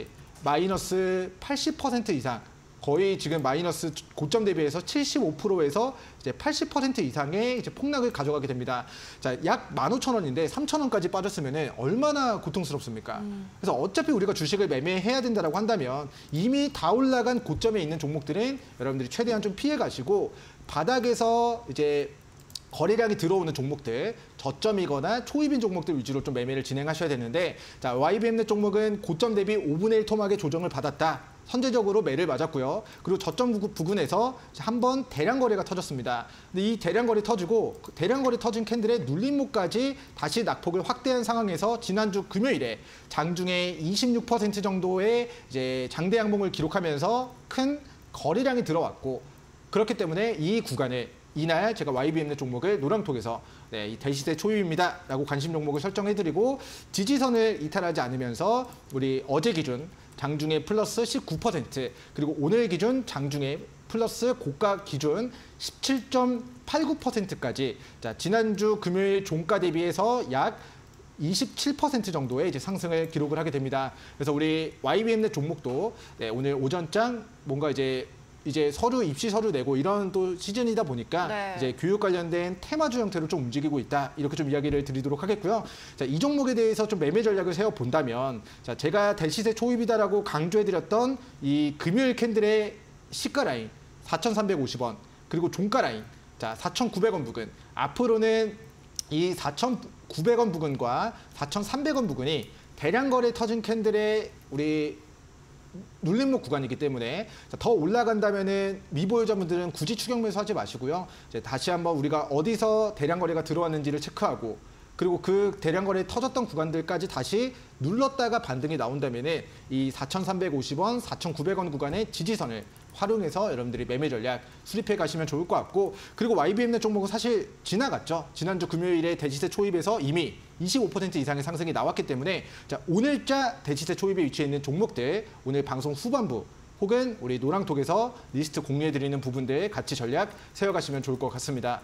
마이너스 팔십 퍼센트 이상 거의 지금 마이너스 고점 대비해서 칠십오 퍼센트에서 이제 팔십 퍼센트 이상의 이제 폭락을 가져가게 됩니다. 자, 약 만 오천 원인데 삼천 원까지 빠졌으면 얼마나 고통스럽습니까? 음. 그래서 어차피 우리가 주식을 매매해야 된다라고 한다면 이미 다 올라간 고점에 있는 종목들은 여러분들이 최대한 좀 피해 가시고 바닥에서 이제 거래량이 들어오는 종목들, 저점이거나 초입인 종목들 위주로 좀 매매를 진행하셔야 되는데 자, 와이비엠넷 종목은 고점 대비 오분의 일 토막의 조정을 받았다. 선제적으로 매를 맞았고요. 그리고 저점 부근에서 한번 대량 거래가 터졌습니다. 근데 이 대량 거래 터지고 대량 거래 터진 캔들의 눌림목까지 다시 낙폭을 확대한 상황에서 지난주 금요일에 장중에 이십육 퍼센트 정도의 이제 장대 양봉을 기록하면서 큰 거래량이 들어왔고 그렇기 때문에 이 구간에 이날 제가 와이비엠넷 종목을 노랑톡에서 네, 이 대시세 초입입니다. 라고 관심 종목을 설정해드리고 지지선을 이탈하지 않으면서 우리 어제 기준 장중에 플러스 십구 퍼센트 그리고 오늘 기준 장중에 플러스 고가 기준 십칠 점 팔구 퍼센트까지 자, 지난주 금요일 종가 대비해서 약 이십칠 퍼센트 정도의 이제 상승을 기록을 하게 됩니다. 그래서 우리 와이비엠넷 종목도 네, 오늘 오전장 뭔가 이제 이제 서류 입시 서류 내고 이런 또 시즌이다 보니까 네. 이제 교육 관련된 테마주 형태로 좀 움직이고 있다 이렇게 좀 이야기를 드리도록 하겠고요. 자, 이 종목에 대해서 좀 매매 전략을 세워 본다면 자, 제가 대시세 초입이다라고 강조해드렸던 이 금요일 캔들의 시가 라인 사천삼백오십 원 그리고 종가 라인 자 사천구백 원 부근 앞으로는 이 사천구백 원 부근과 사천삼백 원 부근이 대량 거래 터진 캔들의 우리 눌림목 구간이기 때문에 더 올라간다면은 미보유자분들은 굳이 추격 매수하지 마시고요. 이제 다시 한번 우리가 어디서 대량 거래가 들어왔는지를 체크하고 그리고 그 대량 거래 터졌던 구간들까지 다시 눌렀다가 반등이 나온다면은 이 사천삼백오십 원, 사천구백 원 구간의 지지선을 활용해서 여러분들이 매매 전략 수립해 가시면 좋을 것 같고 그리고 와이비엠넷 종목은 사실 지나갔죠. 지난주 금요일에 대시세 초입에서 이미 이십오 퍼센트 이상의 상승이 나왔기 때문에 자, 오늘자 대시세 초입에 위치해 있는 종목들 오늘 방송 후반부 혹은 우리 노랑톡에서 리스트 공유해드리는 부분들 같이 전략 세워가시면 좋을 것 같습니다.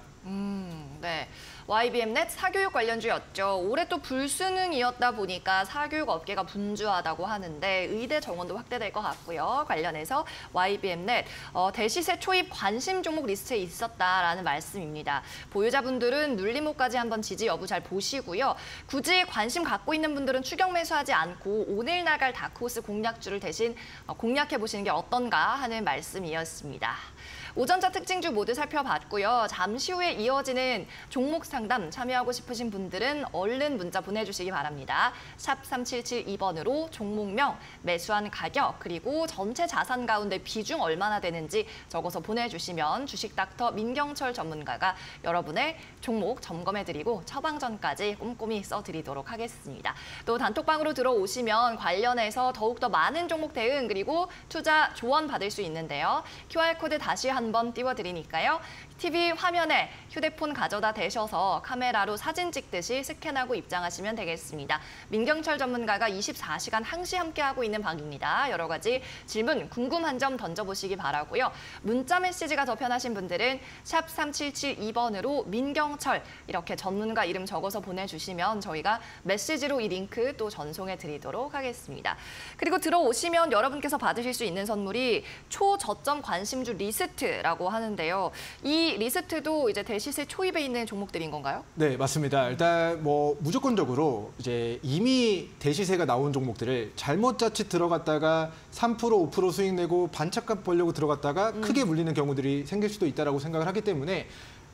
음, 네. 와이비엠넷 사교육 관련주였죠. 올해 또 불수능이었다 보니까 사교육 업계가 분주하다고 하는데 의대 정원도 확대될 것 같고요. 관련해서 와이비엠넷 어, 대시세 초입 관심 종목 리스트에 있었다라는 말씀입니다. 보유자분들은 눌림목까지 한번 지지 여부 잘 보시고요. 굳이 관심 갖고 있는 분들은 추격 매수하지 않고 오늘 나갈 다크호스 공략주를 대신 어, 공략해 보시는 게 어떤가 하는 말씀이었습니다. 오전자 특징주 모두 살펴봤고요. 잠시 후에 이어지는 종목 상담 참여하고 싶으신 분들은 얼른 문자 보내주시기 바랍니다. 샵 삼칠칠이 번으로 종목명, 매수한 가격, 그리고 전체 자산 가운데 비중 얼마나 되는지 적어서 보내주시면 주식닥터 민경철 전문가가 여러분의 종목 점검해드리고 처방전까지 꼼꼼히 써드리도록 하겠습니다. 또 단톡방으로 들어오시면 관련해서 더욱더 많은 종목 대응 그리고 투자 조언 받을 수 있는데요. 큐알코드 다시 한 한번 띄워드리니까요. 티비 화면에 휴대폰 가져다 대셔서 카메라로 사진 찍듯이 스캔하고 입장하시면 되겠습니다. 민경철 전문가가 이십사 시간 항시 함께하고 있는 방입니다. 여러 가지 질문, 궁금한 점 던져보시기 바라고요. 문자 메시지가 더 편하신 분들은 샵 삼칠칠이 번으로 민경철 이렇게 전문가 이름 적어서 보내주시면 저희가 메시지로 이 링크 또 전송해 드리도록 하겠습니다. 그리고 들어오시면 여러분께서 받으실 수 있는 선물이 초저점 관심주 리스트라고 하는데요. 이 리스트도 이제 대시세 초입에 있는 종목들인 건가요? 네, 맞습니다. 일단 뭐 무조건적으로 이제 이미 대시세가 나온 종목들을 잘못 자칫 들어갔다가 삼 퍼센트, 오 퍼센트 수익 내고 반짝값 벌려고 들어갔다가 음. 크게 물리는 경우들이 생길 수도 있다고 생각을 하기 때문에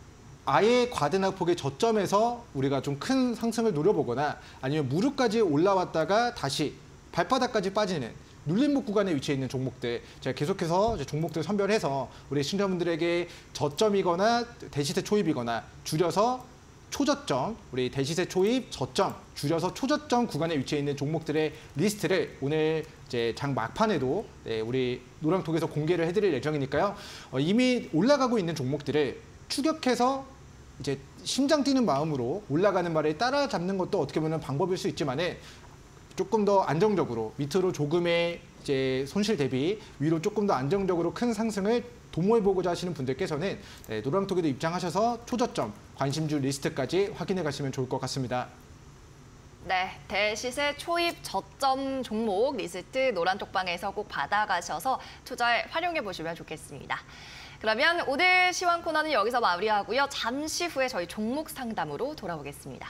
아예 과대낙폭의 저점에서 우리가 좀 큰 상승을 노려보거나 아니면 무릎까지 올라왔다가 다시 발바닥까지 빠지는 눌림목 구간에 위치해 있는 종목들 제가 계속해서 종목들 선별해서 우리 시청자분들에게 저점이거나 대시세 초입이거나 줄여서 초저점, 우리 대시세 초입, 저점, 줄여서 초저점 구간에 위치해 있는 종목들의 리스트를 오늘 이제 장 막판에도 네, 우리 노랑톡에서 공개를 해드릴 예정이니까요. 어, 이미 올라가고 있는 종목들을 추격해서 이제 심장 뛰는 마음으로 올라가는 말에 따라잡는 것도 어떻게 보면 방법일 수 있지만은 조금 더 안정적으로 밑으로 조금의 이제 손실 대비 위로 조금 더 안정적으로 큰 상승을 도모해보고자 하시는 분들께서는 네, 노랑톡에도 입장하셔서 초저점 관심주 리스트까지 확인해 가시면 좋을 것 같습니다. 네, 대시세 초입 저점 종목 리스트 노란톡방에서 꼭 받아가셔서 투자에 활용해 보시면 좋겠습니다. 그러면 오늘 시황 코너는 여기서 마무리하고요. 잠시 후에 저희 종목 상담으로 돌아오겠습니다.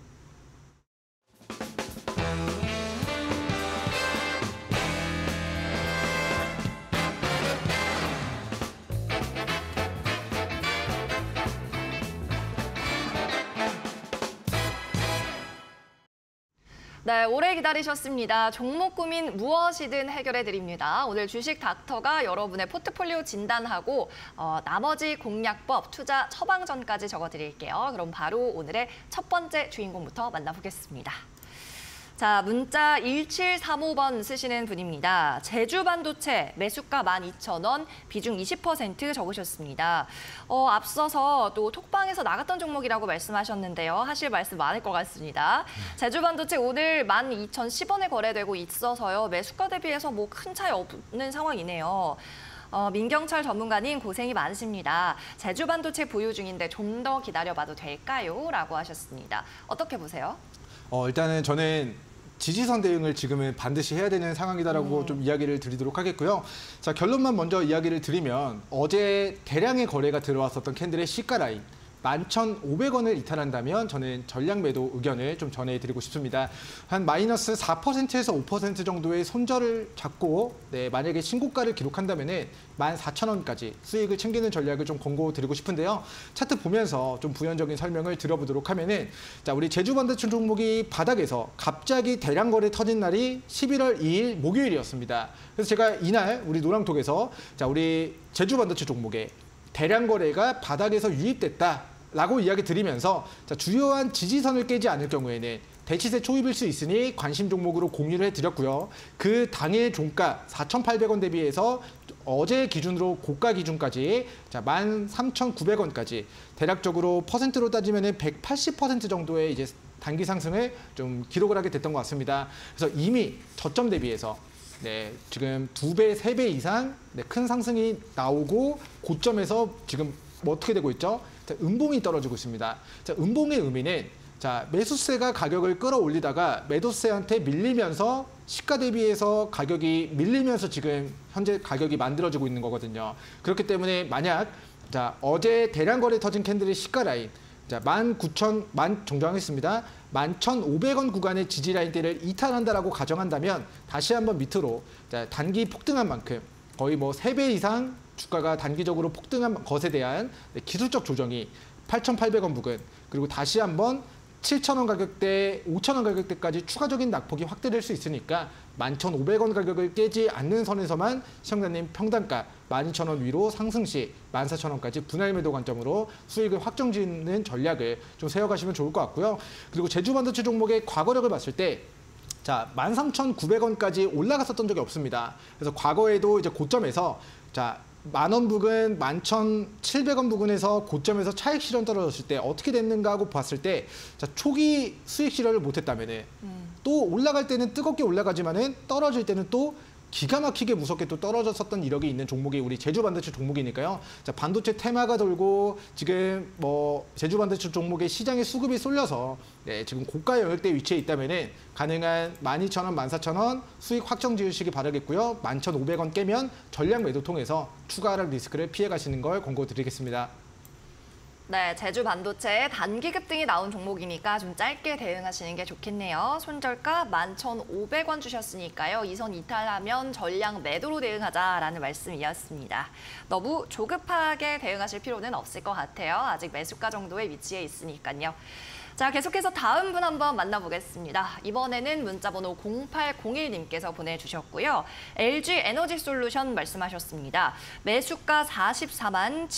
네, 오래 기다리셨습니다. 종목 고민 무엇이든 해결해 드립니다. 오늘 주식 닥터가 여러분의 포트폴리오 진단하고 어, 나머지 공략법, 투자 처방전까지 적어드릴게요. 그럼 바로 오늘의 첫 번째 주인공부터 만나보겠습니다. 자, 문자 일칠삼오 번 쓰시는 분입니다. 제주반도체 매수가 만 이천 원, 비중 이십 퍼센트 적으셨습니다. 어, 앞서서 또 톡방에서 나갔던 종목이라고 말씀하셨는데요. 하실 말씀 많을 것 같습니다. 제주반도체 오늘 만 이천십 원에 거래되고 있어서요. 매수가 대비해서 뭐 큰 차이 없는 상황이네요. 어, 민경철 전문가님 고생이 많으십니다. 제주반도체 보유 중인데 좀 더 기다려봐도 될까요? 라고 하셨습니다. 어떻게 보세요? 어, 일단은 저는 지지선 대응을 지금은 반드시 해야 되는 상황이다라고 음. 좀 이야기를 드리도록 하겠고요. 자, 결론만 먼저 이야기를 드리면 어제 대량의 거래가 들어왔었던 캔들의 시가 라인 만 천오백 원을 이탈한다면 저는 전량 매도 의견을 좀 전해드리고 싶습니다. 한 마이너스 사 퍼센트에서 오 퍼센트 정도의 손절을 잡고 네, 만약에 신고가를 기록한다면 만 사천 원까지 수익을 챙기는 전략을 좀 권고드리고 싶은데요. 차트 보면서 좀 부연적인 설명을 들어보도록 하면은 자, 우리 제주 반도체 종목이 바닥에서 갑자기 대량 거래 터진 날이 십일월 이일 목요일이었습니다. 그래서 제가 이날 우리 노랑톡에서 자, 우리 제주 반도체 종목에 대량 거래가 바닥에서 유입됐다라고 이야기 드리면서 자, 주요한 지지선을 깨지 않을 경우에는 대치세 초입일 수 있으니 관심 종목으로 공유를 해드렸고요. 그 당일 종가 사천팔백 원 대비해서 어제 기준으로 고가 기준까지 자, 만 삼천구백 원까지 대략적으로 퍼센트로 따지면 백팔십 퍼센트 정도의 이제 단기 상승을 좀 기록을 하게 됐던 것 같습니다. 그래서 이미 저점 대비해서 네, 지금 두 배, 세 배 이상 네, 큰 상승이 나오고 고점에서 지금 뭐 어떻게 되고 있죠? 자, 음봉이 떨어지고 있습니다. 자, 음봉의 의미는 자, 매수세가 가격을 끌어올리다가 매도세한테 밀리면서 시가 대비해서 가격이 밀리면서 지금 현재 가격이 만들어지고 있는 거거든요. 그렇기 때문에 만약 자, 어제 대량 거래 터진 캔들의 시가 라인 자, 만 구천, 만 정정하겠습니다. 만 천오백 원 구간의 지지 라인대를 이탈한다라고 가정한다면 다시 한번 밑으로 자, 단기 폭등한 만큼 거의 뭐 세 배 이상 주가가 단기적으로 폭등한 것에 대한 기술적 조정이 팔천팔백 원 부근 그리고 다시 한번 칠천 원 가격대, 오천 원 가격대까지 추가적인 낙폭이 확대될 수 있으니까 만 천오백 원 가격을 깨지 않는 선에서만 시청자님 평단가 만 이천 원 위로 상승 시 만 사천 원까지 분할 매도 관점으로 수익을 확정짓는 전략을 좀 세워가시면 좋을 것 같고요. 그리고 제주 반도체 종목의 과거력을 봤을 때 자, 만 삼천구백 원까지 올라갔었던 적이 없습니다. 그래서 과거에도 이제 고점에서 자, 만 원 부근, 만 천칠백 원 부근에서 고점에서 차익 실현 떨어졌을 때 어떻게 됐는가 하고 봤을 때 자, 초기 수익 실현을 못했다면은 음. 또 올라갈 때는 뜨겁게 올라가지만은 떨어질 때는 또 기가 막히게 무섭게 또 떨어졌었던 이력이 있는 종목이 우리 제주 반도체 종목이니까요. 자, 반도체 테마가 돌고 지금 뭐 제주 반도체 종목의 시장의 수급이 쏠려서 네, 지금 고가 영역대 위치에 있다면은 가능한 만 이천 원, 만 사천 원 수익 확정 지으시기 바라겠고요. 만 천오백 원 깨면 전량 매도 통해서 추가 하락 리스크를 피해 가시는 걸 권고드리겠습니다. 네, 제주 반도체에 단기 급등이 나온 종목이니까 좀 짧게 대응하시는 게 좋겠네요. 손절가 만 천오백 원 주셨으니까요. 이 선 이탈하면 전량 매도로 대응하자라는 말씀이었습니다. 너무 조급하게 대응하실 필요는 없을 것 같아요. 아직 매수가 정도의 위치에 있으니까요. 자, 계속해서 다음 분 한번 만나보겠습니다. 이번에는 문자번호 공팔공일 님께서 보내주셨고요. 엘지 에너지솔루션 말씀하셨습니다. 매수가 사십사만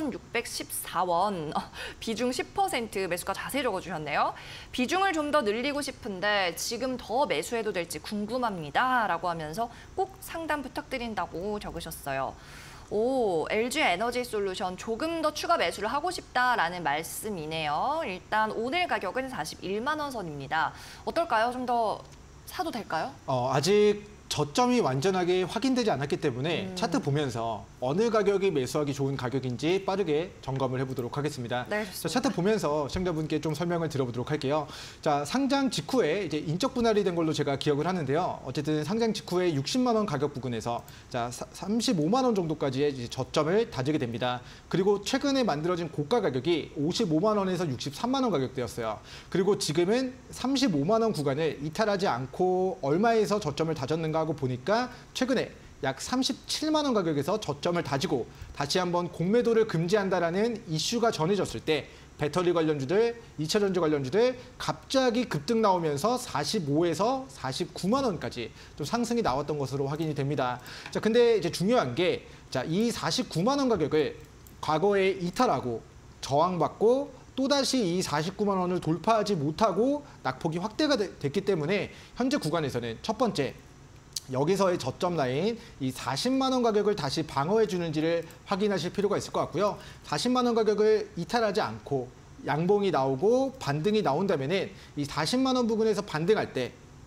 칠천육백십사 원, 어, 비중 십 퍼센트 매수가 자세히 적어주셨네요. 비중을 좀 더 늘리고 싶은데 지금 더 매수해도 될지 궁금합니다. 라고 하면서 꼭 상담 부탁드린다고 적으셨어요. 오, 엘지 에너지 솔루션 조금 더 추가 매수를 하고 싶다라는 말씀이네요. 일단 오늘 가격은 사십일만 원 선입니다. 어떨까요? 좀 더 사도 될까요? 어, 아직 저점이 완전하게 확인되지 않았기 때문에 음. 차트 보면서 어느 가격이 매수하기 좋은 가격인지 빠르게 점검을 해보도록 하겠습니다. 네, 자, 차트 보면서 시청자분께 좀 설명을 드려보도록 할게요. 자, 상장 직후에 이제 인적 분할이 된 걸로 제가 기억을 하는데요. 어쨌든 상장 직후에 육십만 원 가격 부근에서 자, 삼십오만 원 정도까지의 이제 저점을 다지게 됩니다. 그리고 최근에 만들어진 고가 가격이 오십오만 원에서 육십삼만 원 가격대였어요. 그리고 지금은 삼십오만 원 구간을 이탈하지 않고 얼마에서 저점을 다졌는가 하고 보니까 최근에 약 삼십칠만 원 가격에서 저점을 다지고 다시 한번 공매도를 금지한다라는 이슈가 전해졌을 때 배터리 관련주들, 이차전지 관련주들 갑자기 급등 나오면서 사십오에서 사십구만 원까지 좀 상승이 나왔던 것으로 확인이 됩니다. 자, 근데 이제 중요한 게 자, 이 사십구만 원 가격을 과거에 이탈하고 저항받고 또다시 이 사십구만 원을 돌파하지 못하고 낙폭이 확대가 되, 됐기 때문에 현재 구간에서는 첫 번째 여기서의 저점 라인 이 사십만 원 가격을 다시 방어해 주는지를 확인하실 필요가 있을 것 같고요. 사십만 원 가격을 이탈하지 않고 양봉이 나오고 반등이 나온다면은 이 사십만 원 부근에서 반등할 때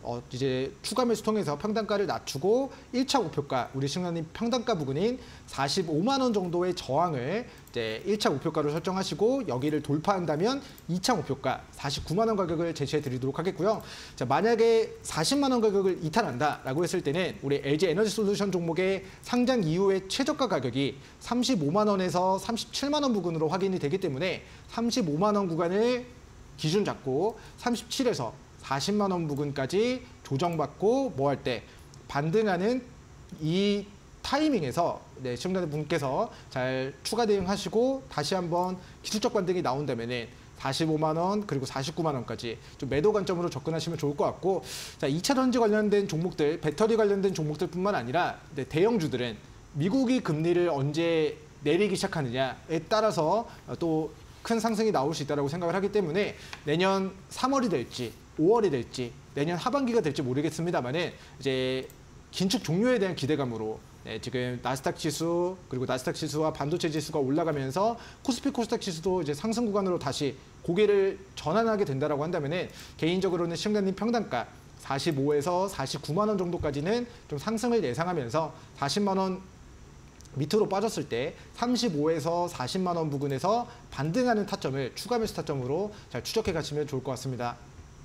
어, 이제 추가 매수 통해서 평단가를 낮추고 일 차 목표가, 우리 시청자님 평단가 부근인 사십오만 원 정도의 저항을 이제 일 차 목표가로 설정하시고 여기를 돌파한다면 이 차 목표가 사십구만 원 가격을 제시해 드리도록 하겠고요. 자, 만약에 사십만 원 가격을 이탈한다라고 했을 때는 우리 엘지 에너지 솔루션 종목의 상장 이후의 최저가 가격이 삼십오만 원에서 삼십칠만 원 부근으로 확인이 되기 때문에 삼십오만 원 구간을 기준 잡고 삼십칠에서 사십만 원 부근까지 조정받고 뭐 할 때 반등하는 이 타이밍에서 네, 시청자분께서 잘 추가 대응하시고 다시 한번 기술적 반등이 나온다면은 사십오만 원 그리고 사십구만 원까지 좀 매도 관점으로 접근하시면 좋을 것 같고, 자, 이 차 전지 관련된 종목들, 배터리 관련된 종목들뿐만 아니라 네, 대형주들은 미국이 금리를 언제 내리기 시작하느냐에 따라서 또 큰 상승이 나올 수 있다고 생각을 하기 때문에 내년 삼월이 될지 오월이 될지 내년 하반기가 될지 모르겠습니다만은 이제 긴축 종료에 대한 기대감으로 네, 지금 나스닥 지수 그리고 나스닥 지수와 반도체 지수가 올라가면서 코스피 코스닥 지수도 이제 상승 구간으로 다시 고개를 전환하게 된다라고 한다면은 개인적으로는 시청자님 평단가 사십오에서 사십구만 원 정도까지는 좀 상승을 예상하면서 사십만 원 밑으로 빠졌을 때 삼십오에서 사십만 원 부근에서 반등하는 타점을 추가 매수 타점으로 잘 추적해 가시면 좋을 것 같습니다.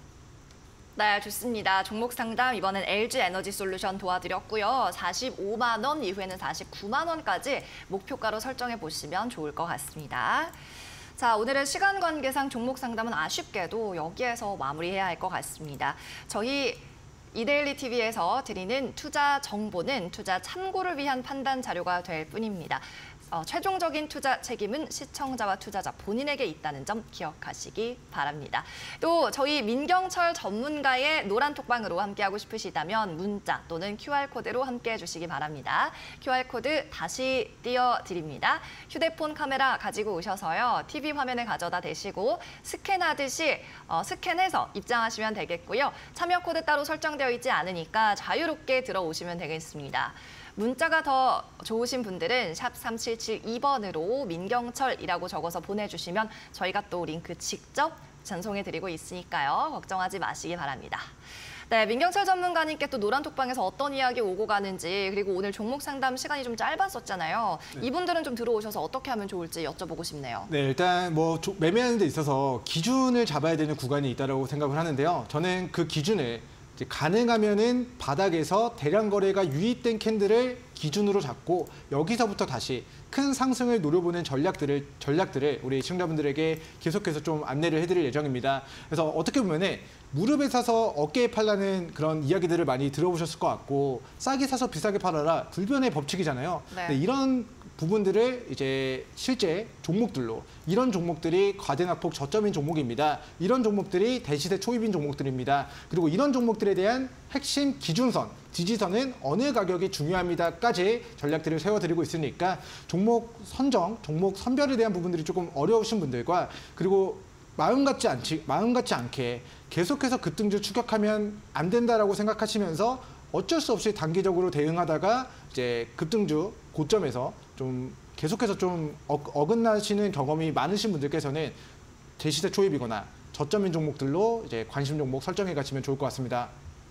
네, 좋습니다. 종목 상담 이번엔 엘지 에너지 솔루션 도와드렸고요. 사십오만 원 이후에는 사십구만 원까지 목표가로 설정해 보시면 좋을 것 같습니다. 자, 오늘은 시간 관계상 종목 상담은 아쉽게도 여기에서 마무리해야 할 것 같습니다. 저희 이데일리 티비에서 드리는 투자 정보는 투자 참고를 위한 판단 자료가 될 뿐입니다. 어, 최종적인 투자 책임은 시청자와 투자자 본인에게 있다는 점 기억하시기 바랍니다. 또 저희 민경철 전문가의 노란 톡방으로 함께하고 싶으시다면 문자 또는 큐알코드로 함께해 주시기 바랍니다. 큐알코드 다시 띄워드립니다. 휴대폰 카메라 가지고 오셔서요. 티비 화면에 가져다 대시고 스캔하듯이 어, 스캔해서 입장하시면 되겠고요. 참여 코드 따로 설정되어 있지 않으니까 자유롭게 들어오시면 되겠습니다. 문자가 더 좋으신 분들은 샵 삼칠칠이 번으로 민경철이라고 적어서 보내주시면 저희가 또 링크 직접 전송해드리고 있으니까요. 걱정하지 마시기 바랍니다. 네, 민경철 전문가님께 또 노란톡방에서 어떤 이야기 오고 가는지, 그리고 오늘 종목 상담 시간이 좀 짧았었잖아요. 네. 이분들은 좀 들어오셔서 어떻게 하면 좋을지 여쭤보고 싶네요. 네, 일단 뭐 매매하는 데 있어서 기준을 잡아야 되는 구간이 있다고 생각을 하는데요. 저는 그 기준을 이제 가능하면은 바닥에서 대량 거래가 유입된 캔들을 기준으로 잡고 여기서부터 다시 큰 상승을 노려보는 전략들을 전략들을 우리 시청자분들에게 계속해서 좀 안내를 해드릴 예정입니다. 그래서 어떻게 보면은 무릎에 사서 어깨에 팔라는 그런 이야기들을 많이 들어보셨을 것 같고, 싸게 사서 비싸게 팔아라 불변의 법칙이잖아요. 네. 네, 이런 부분들을 이제 실제 종목들로, 이런 종목들이 과대낙폭 저점인 종목입니다. 이런 종목들이 대시세 초입인 종목들입니다. 그리고 이런 종목들에 대한 핵심 기준선, 지지선은 어느 가격이 중요합니다까지 전략들을 세워드리고 있으니까 종목 선정, 종목 선별에 대한 부분들이 조금 어려우신 분들과, 그리고 마음 같지 않지, 마음 같지 않게 계속해서 급등주 추격하면 안 된다라고 생각하시면서 어쩔 수 없이 단기적으로 대응하다가 이제 급등주 고점에서 좀 계속해서 좀 어, 어긋나시는 경험이 많으신 분들께서는 대시세 초입이거나 저점인 종목들로 이제 관심 종목 설정해 가시면 좋을 것 같습니다.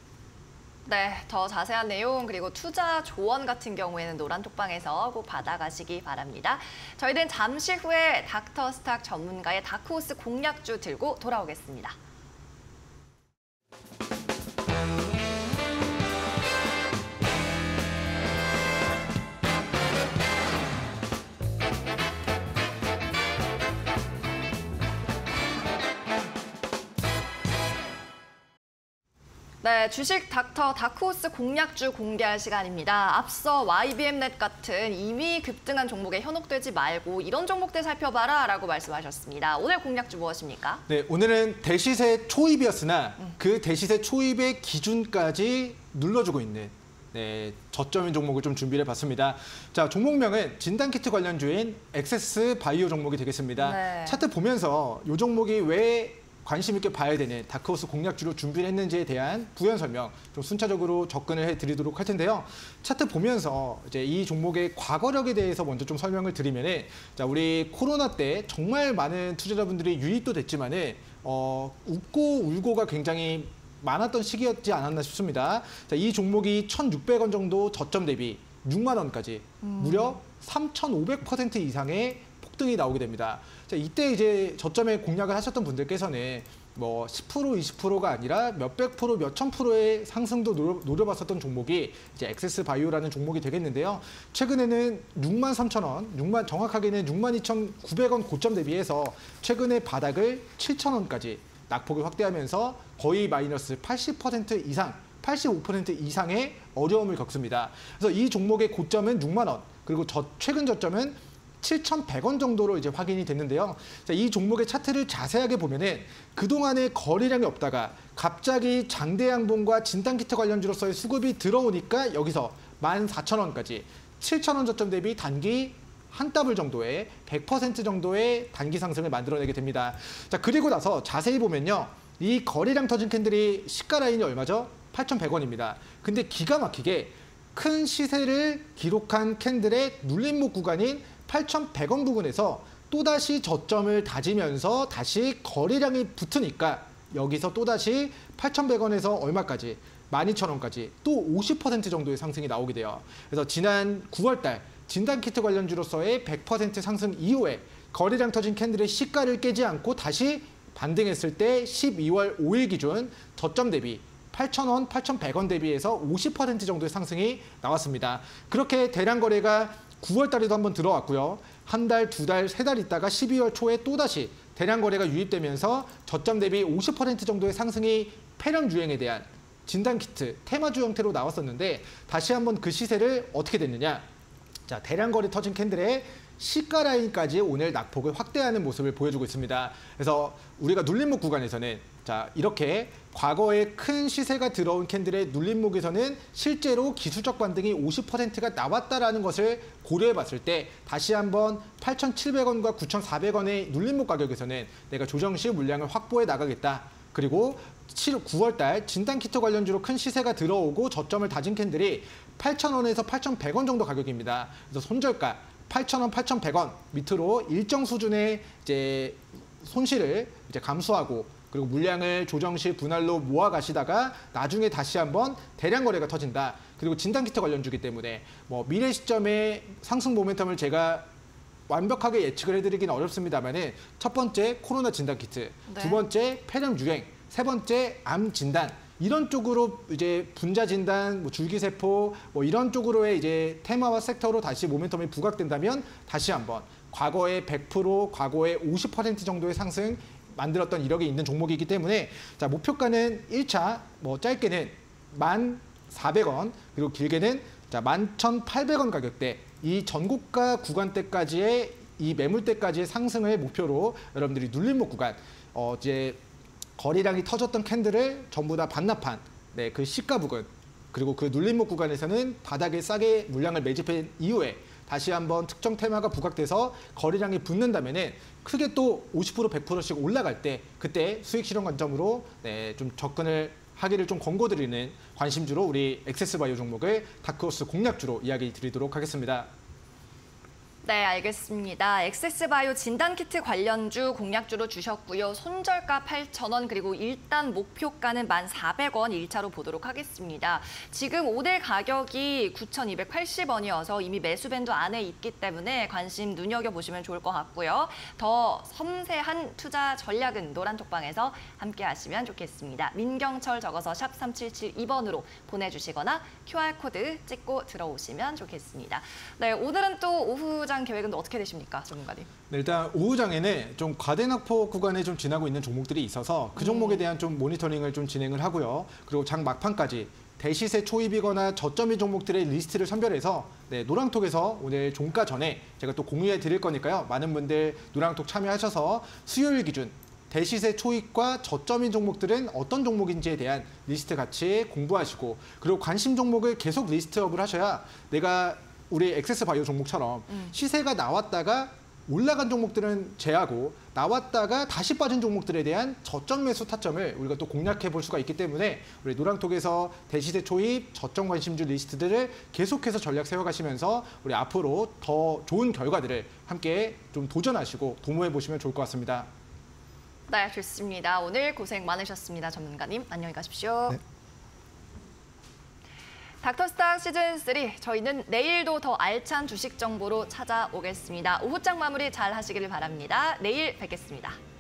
네, 더 자세한 내용 그리고 투자 조언 같은 경우에는 노란톡방에서 꼭 받아가시기 바랍니다. 저희는 잠시 후에 닥터스탁 전문가의 다크호스 공략주 들고 돌아오겠습니다. 네, 주식 닥터 다크호스 공략주 공개할 시간입니다. 앞서 와이비엠넷 같은 이미 급등한 종목에 현혹되지 말고 이런 종목들 살펴봐라 라고 말씀하셨습니다. 오늘 공략주 무엇입니까? 네, 오늘은 대시세 초입이었으나 음. 그 대시세 초입의 기준까지 눌러주고 있는 네, 저점인 종목을 좀 준비를 해봤습니다. 자, 종목명은 진단키트 관련주인 엑세스 바이오 종목이 되겠습니다. 네. 차트 보면서 이 종목이 왜 관심 있게 봐야 되는 다크호스 공략주로 준비를 했는지에 대한 부연 설명 좀 순차적으로 접근을 해드리도록 할 텐데요. 차트 보면서 이제 이 종목의 과거력에 대해서 먼저 좀 설명을 드리면은, 자, 우리 코로나 때 정말 많은 투자자분들이 유입도 됐지만은 어, 웃고 울고가 굉장히 많았던 시기였지 않았나 싶습니다. 자, 이 종목이 천육백 원 정도 저점 대비 육만 원까지 음. 무려 삼천오백 퍼센트 이상의 폭등이 나오게 됩니다. 자, 이때 이제 저점에 공략을 하셨던 분들께서는 뭐 십 퍼센트, 이십 퍼센트가 아니라 몇백 프로, 몇천 프로의 상승도 노려, 노려봤었던 종목이 이제 엑세스 바이오라는 종목이 되겠는데요. 최근에는 육만 삼천 원, 육만 정확하게는 육만 이천구백 원 고점 대비해서 최근에 바닥을 칠천 원까지 낙폭을 확대하면서 거의 마이너스 팔십 퍼센트 이상, 팔십오 퍼센트 이상의 어려움을 겪습니다. 그래서 이 종목의 고점은 육만 원, 그리고 저, 최근 저점은 칠천백 원 정도로 이제 확인이 됐는데요. 자, 이 종목의 차트를 자세하게 보면은 그동안에 거래량이 없다가 갑자기 장대 양봉과 진단키트 관련주로서의 수급이 들어오니까 여기서 만 사천 원까지 칠천 원 저점 대비 단기 한 더블 정도의 백 퍼센트 정도의 단기 상승을 만들어내게 됩니다. 자, 그리고 나서 자세히 보면요. 이 거래량 터진 캔들이 시가 라인이 얼마죠? 팔천백 원입니다. 근데 기가 막히게 큰 시세를 기록한 캔들의 눌림목 구간인 팔천백 원 부근에서 또다시 저점을 다지면서 다시 거래량이 붙으니까 여기서 또다시 팔천백 원에서 얼마까지? 만 이천 원까지 또 오십 퍼센트 정도의 상승이 나오게 돼요. 그래서 지난 구월 달 진단키트 관련주로서의 백 퍼센트 상승 이후에 거래량 터진 캔들의 시가를 깨지 않고 다시 반등했을 때 십이월 오일 기준 저점 대비 팔천 원, 팔천백 원 대비해서 오십 퍼센트 정도의 상승이 나왔습니다. 그렇게 대량 거래가 구월 달에도 한번 들어왔고요. 한 달, 두 달, 세 달 있다가 십이월 초에 또다시 대량 거래가 유입되면서 저점 대비 오십 퍼센트 정도의 상승이 폐렴 유행에 대한 진단키트, 테마주 형태로 나왔었는데 다시 한번 그 시세를 어떻게 됐느냐. 자, 대량 거래 터진 캔들의 시가 라인까지 오늘 낙폭을 확대하는 모습을 보여주고 있습니다. 그래서 우리가 눌림목 구간에서는 자, 이렇게 과거에 큰 시세가 들어온 캔들의 눌림목에서는 실제로 기술적 반등이 오십 퍼센트가 나왔다라는 것을 고려해 봤을 때 다시 한번 팔천칠백 원과 구천사백 원의 눌림목 가격에서는 내가 조정 시 물량을 확보해 나가겠다. 그리고 구월 달 진단키트 관련주로 큰 시세가 들어오고 저점을 다진 캔들이 팔천 원에서 팔천백 원 정도 가격입니다. 그래서 손절가 팔천 원, 팔천백 원 밑으로 일정 수준의 이제 손실을 이제 감수하고 그리고 물량을 조정 시 분할로 모아 가시다가 나중에 다시 한번 대량 거래가 터진다. 그리고 진단키트 관련주기 때문에 뭐 미래 시점의 상승 모멘텀을 제가 완벽하게 예측을 해드리기는 어렵습니다만은 첫 번째 코로나 진단키트, 네. 두 번째 폐렴 유행, 세 번째 암 진단. 이런 쪽으로 이제 분자 진단, 뭐 줄기세포 뭐 이런 쪽으로의 이제 테마와 섹터로 다시 모멘텀이 부각된다면 다시 한번 과거의 백 퍼센트, 과거의 오십 퍼센트 정도의 상승 만들었던 이력이 있는 종목이기 때문에 자, 목표가는 일 차 뭐 짧게는 만 사백 원 그리고 길게는 자, 만 천팔백 원 가격대 이 전고가 구간대까지의 이 매물대까지의 상승을 목표로 여러분들이 눌림목 구간 어 이제 거래량이 터졌던 캔들을 전부 다 반납한 네, 그 시가 부근 그리고 그 눌림목 구간에서는 바닥에 싸게 물량을 매집한 이후에 다시 한번 특정 테마가 부각돼서 거래량이 붙는다면은 크게 또 오십 퍼센트, 백 퍼센트씩 올라갈 때 그때 수익 실현 관점으로 네, 좀 접근을 하기를 좀 권고드리는 관심주로 우리 엑세스바이오 종목을 다크호스 공략주로 이야기 드리도록 하겠습니다. 네, 알겠습니다. 엑세스바이오 진단키트 관련주 공략주로 주셨고요. 손절가 팔천 원 그리고 일단 목표가는 만 사백 원 일 차로 보도록 하겠습니다. 지금 오늘 가격이 구천이백팔십 원이어서 이미 매수 밴드 안에 있기 때문에 관심 눈여겨보시면 좋을 것 같고요. 더 섬세한 투자 전략은 노란톡방에서 함께 하시면 좋겠습니다. 민경철 적어서 샵 삼칠칠이 번으로 보내주시거나 큐알코드 찍고 들어오시면 좋겠습니다. 네, 오늘은 또 오후장 계획은 어떻게 되십니까, 전문가님? 네, 일단 오후장에는 좀 과대낙폭 구간에 좀 지나고 있는 종목들이 있어서 그 종목에 대한 좀 모니터링을 좀 진행을 하고요. 그리고 장 막판까지 대시세 초입이거나 저점인 종목들의 리스트를 선별해서 네, 노랑톡에서 오늘 종가 전에 제가 또 공유해 드릴 거니까요. 많은 분들 노랑톡 참여하셔서 수요일 기준 대시세 초입과 저점인 종목들은 어떤 종목인지에 대한 리스트 같이 공부하시고 그리고 관심 종목을 계속 리스트업을 하셔야 내가 우리 엑세스바이오 종목처럼 음. 시세가 나왔다가 올라간 종목들은 제하고 나왔다가 다시 빠진 종목들에 대한 저점 매수 타점을 우리가 또 공략해 볼 수가 있기 때문에 우리 노랑톡에서 대시세 초입, 저점 관심주 리스트들을 계속해서 전략 세워가시면서 우리 앞으로 더 좋은 결과들을 함께 좀 도전하시고 도모해 보시면 좋을 것 같습니다. 네, 좋습니다. 오늘 고생 많으셨습니다. 전문가님, 안녕히 가십시오. 네. 닥터스탁 시즌 삼, 저희는 내일도 더 알찬 주식 정보로 찾아오겠습니다. 오후장 마무리 잘 하시기를 바랍니다. 내일 뵙겠습니다.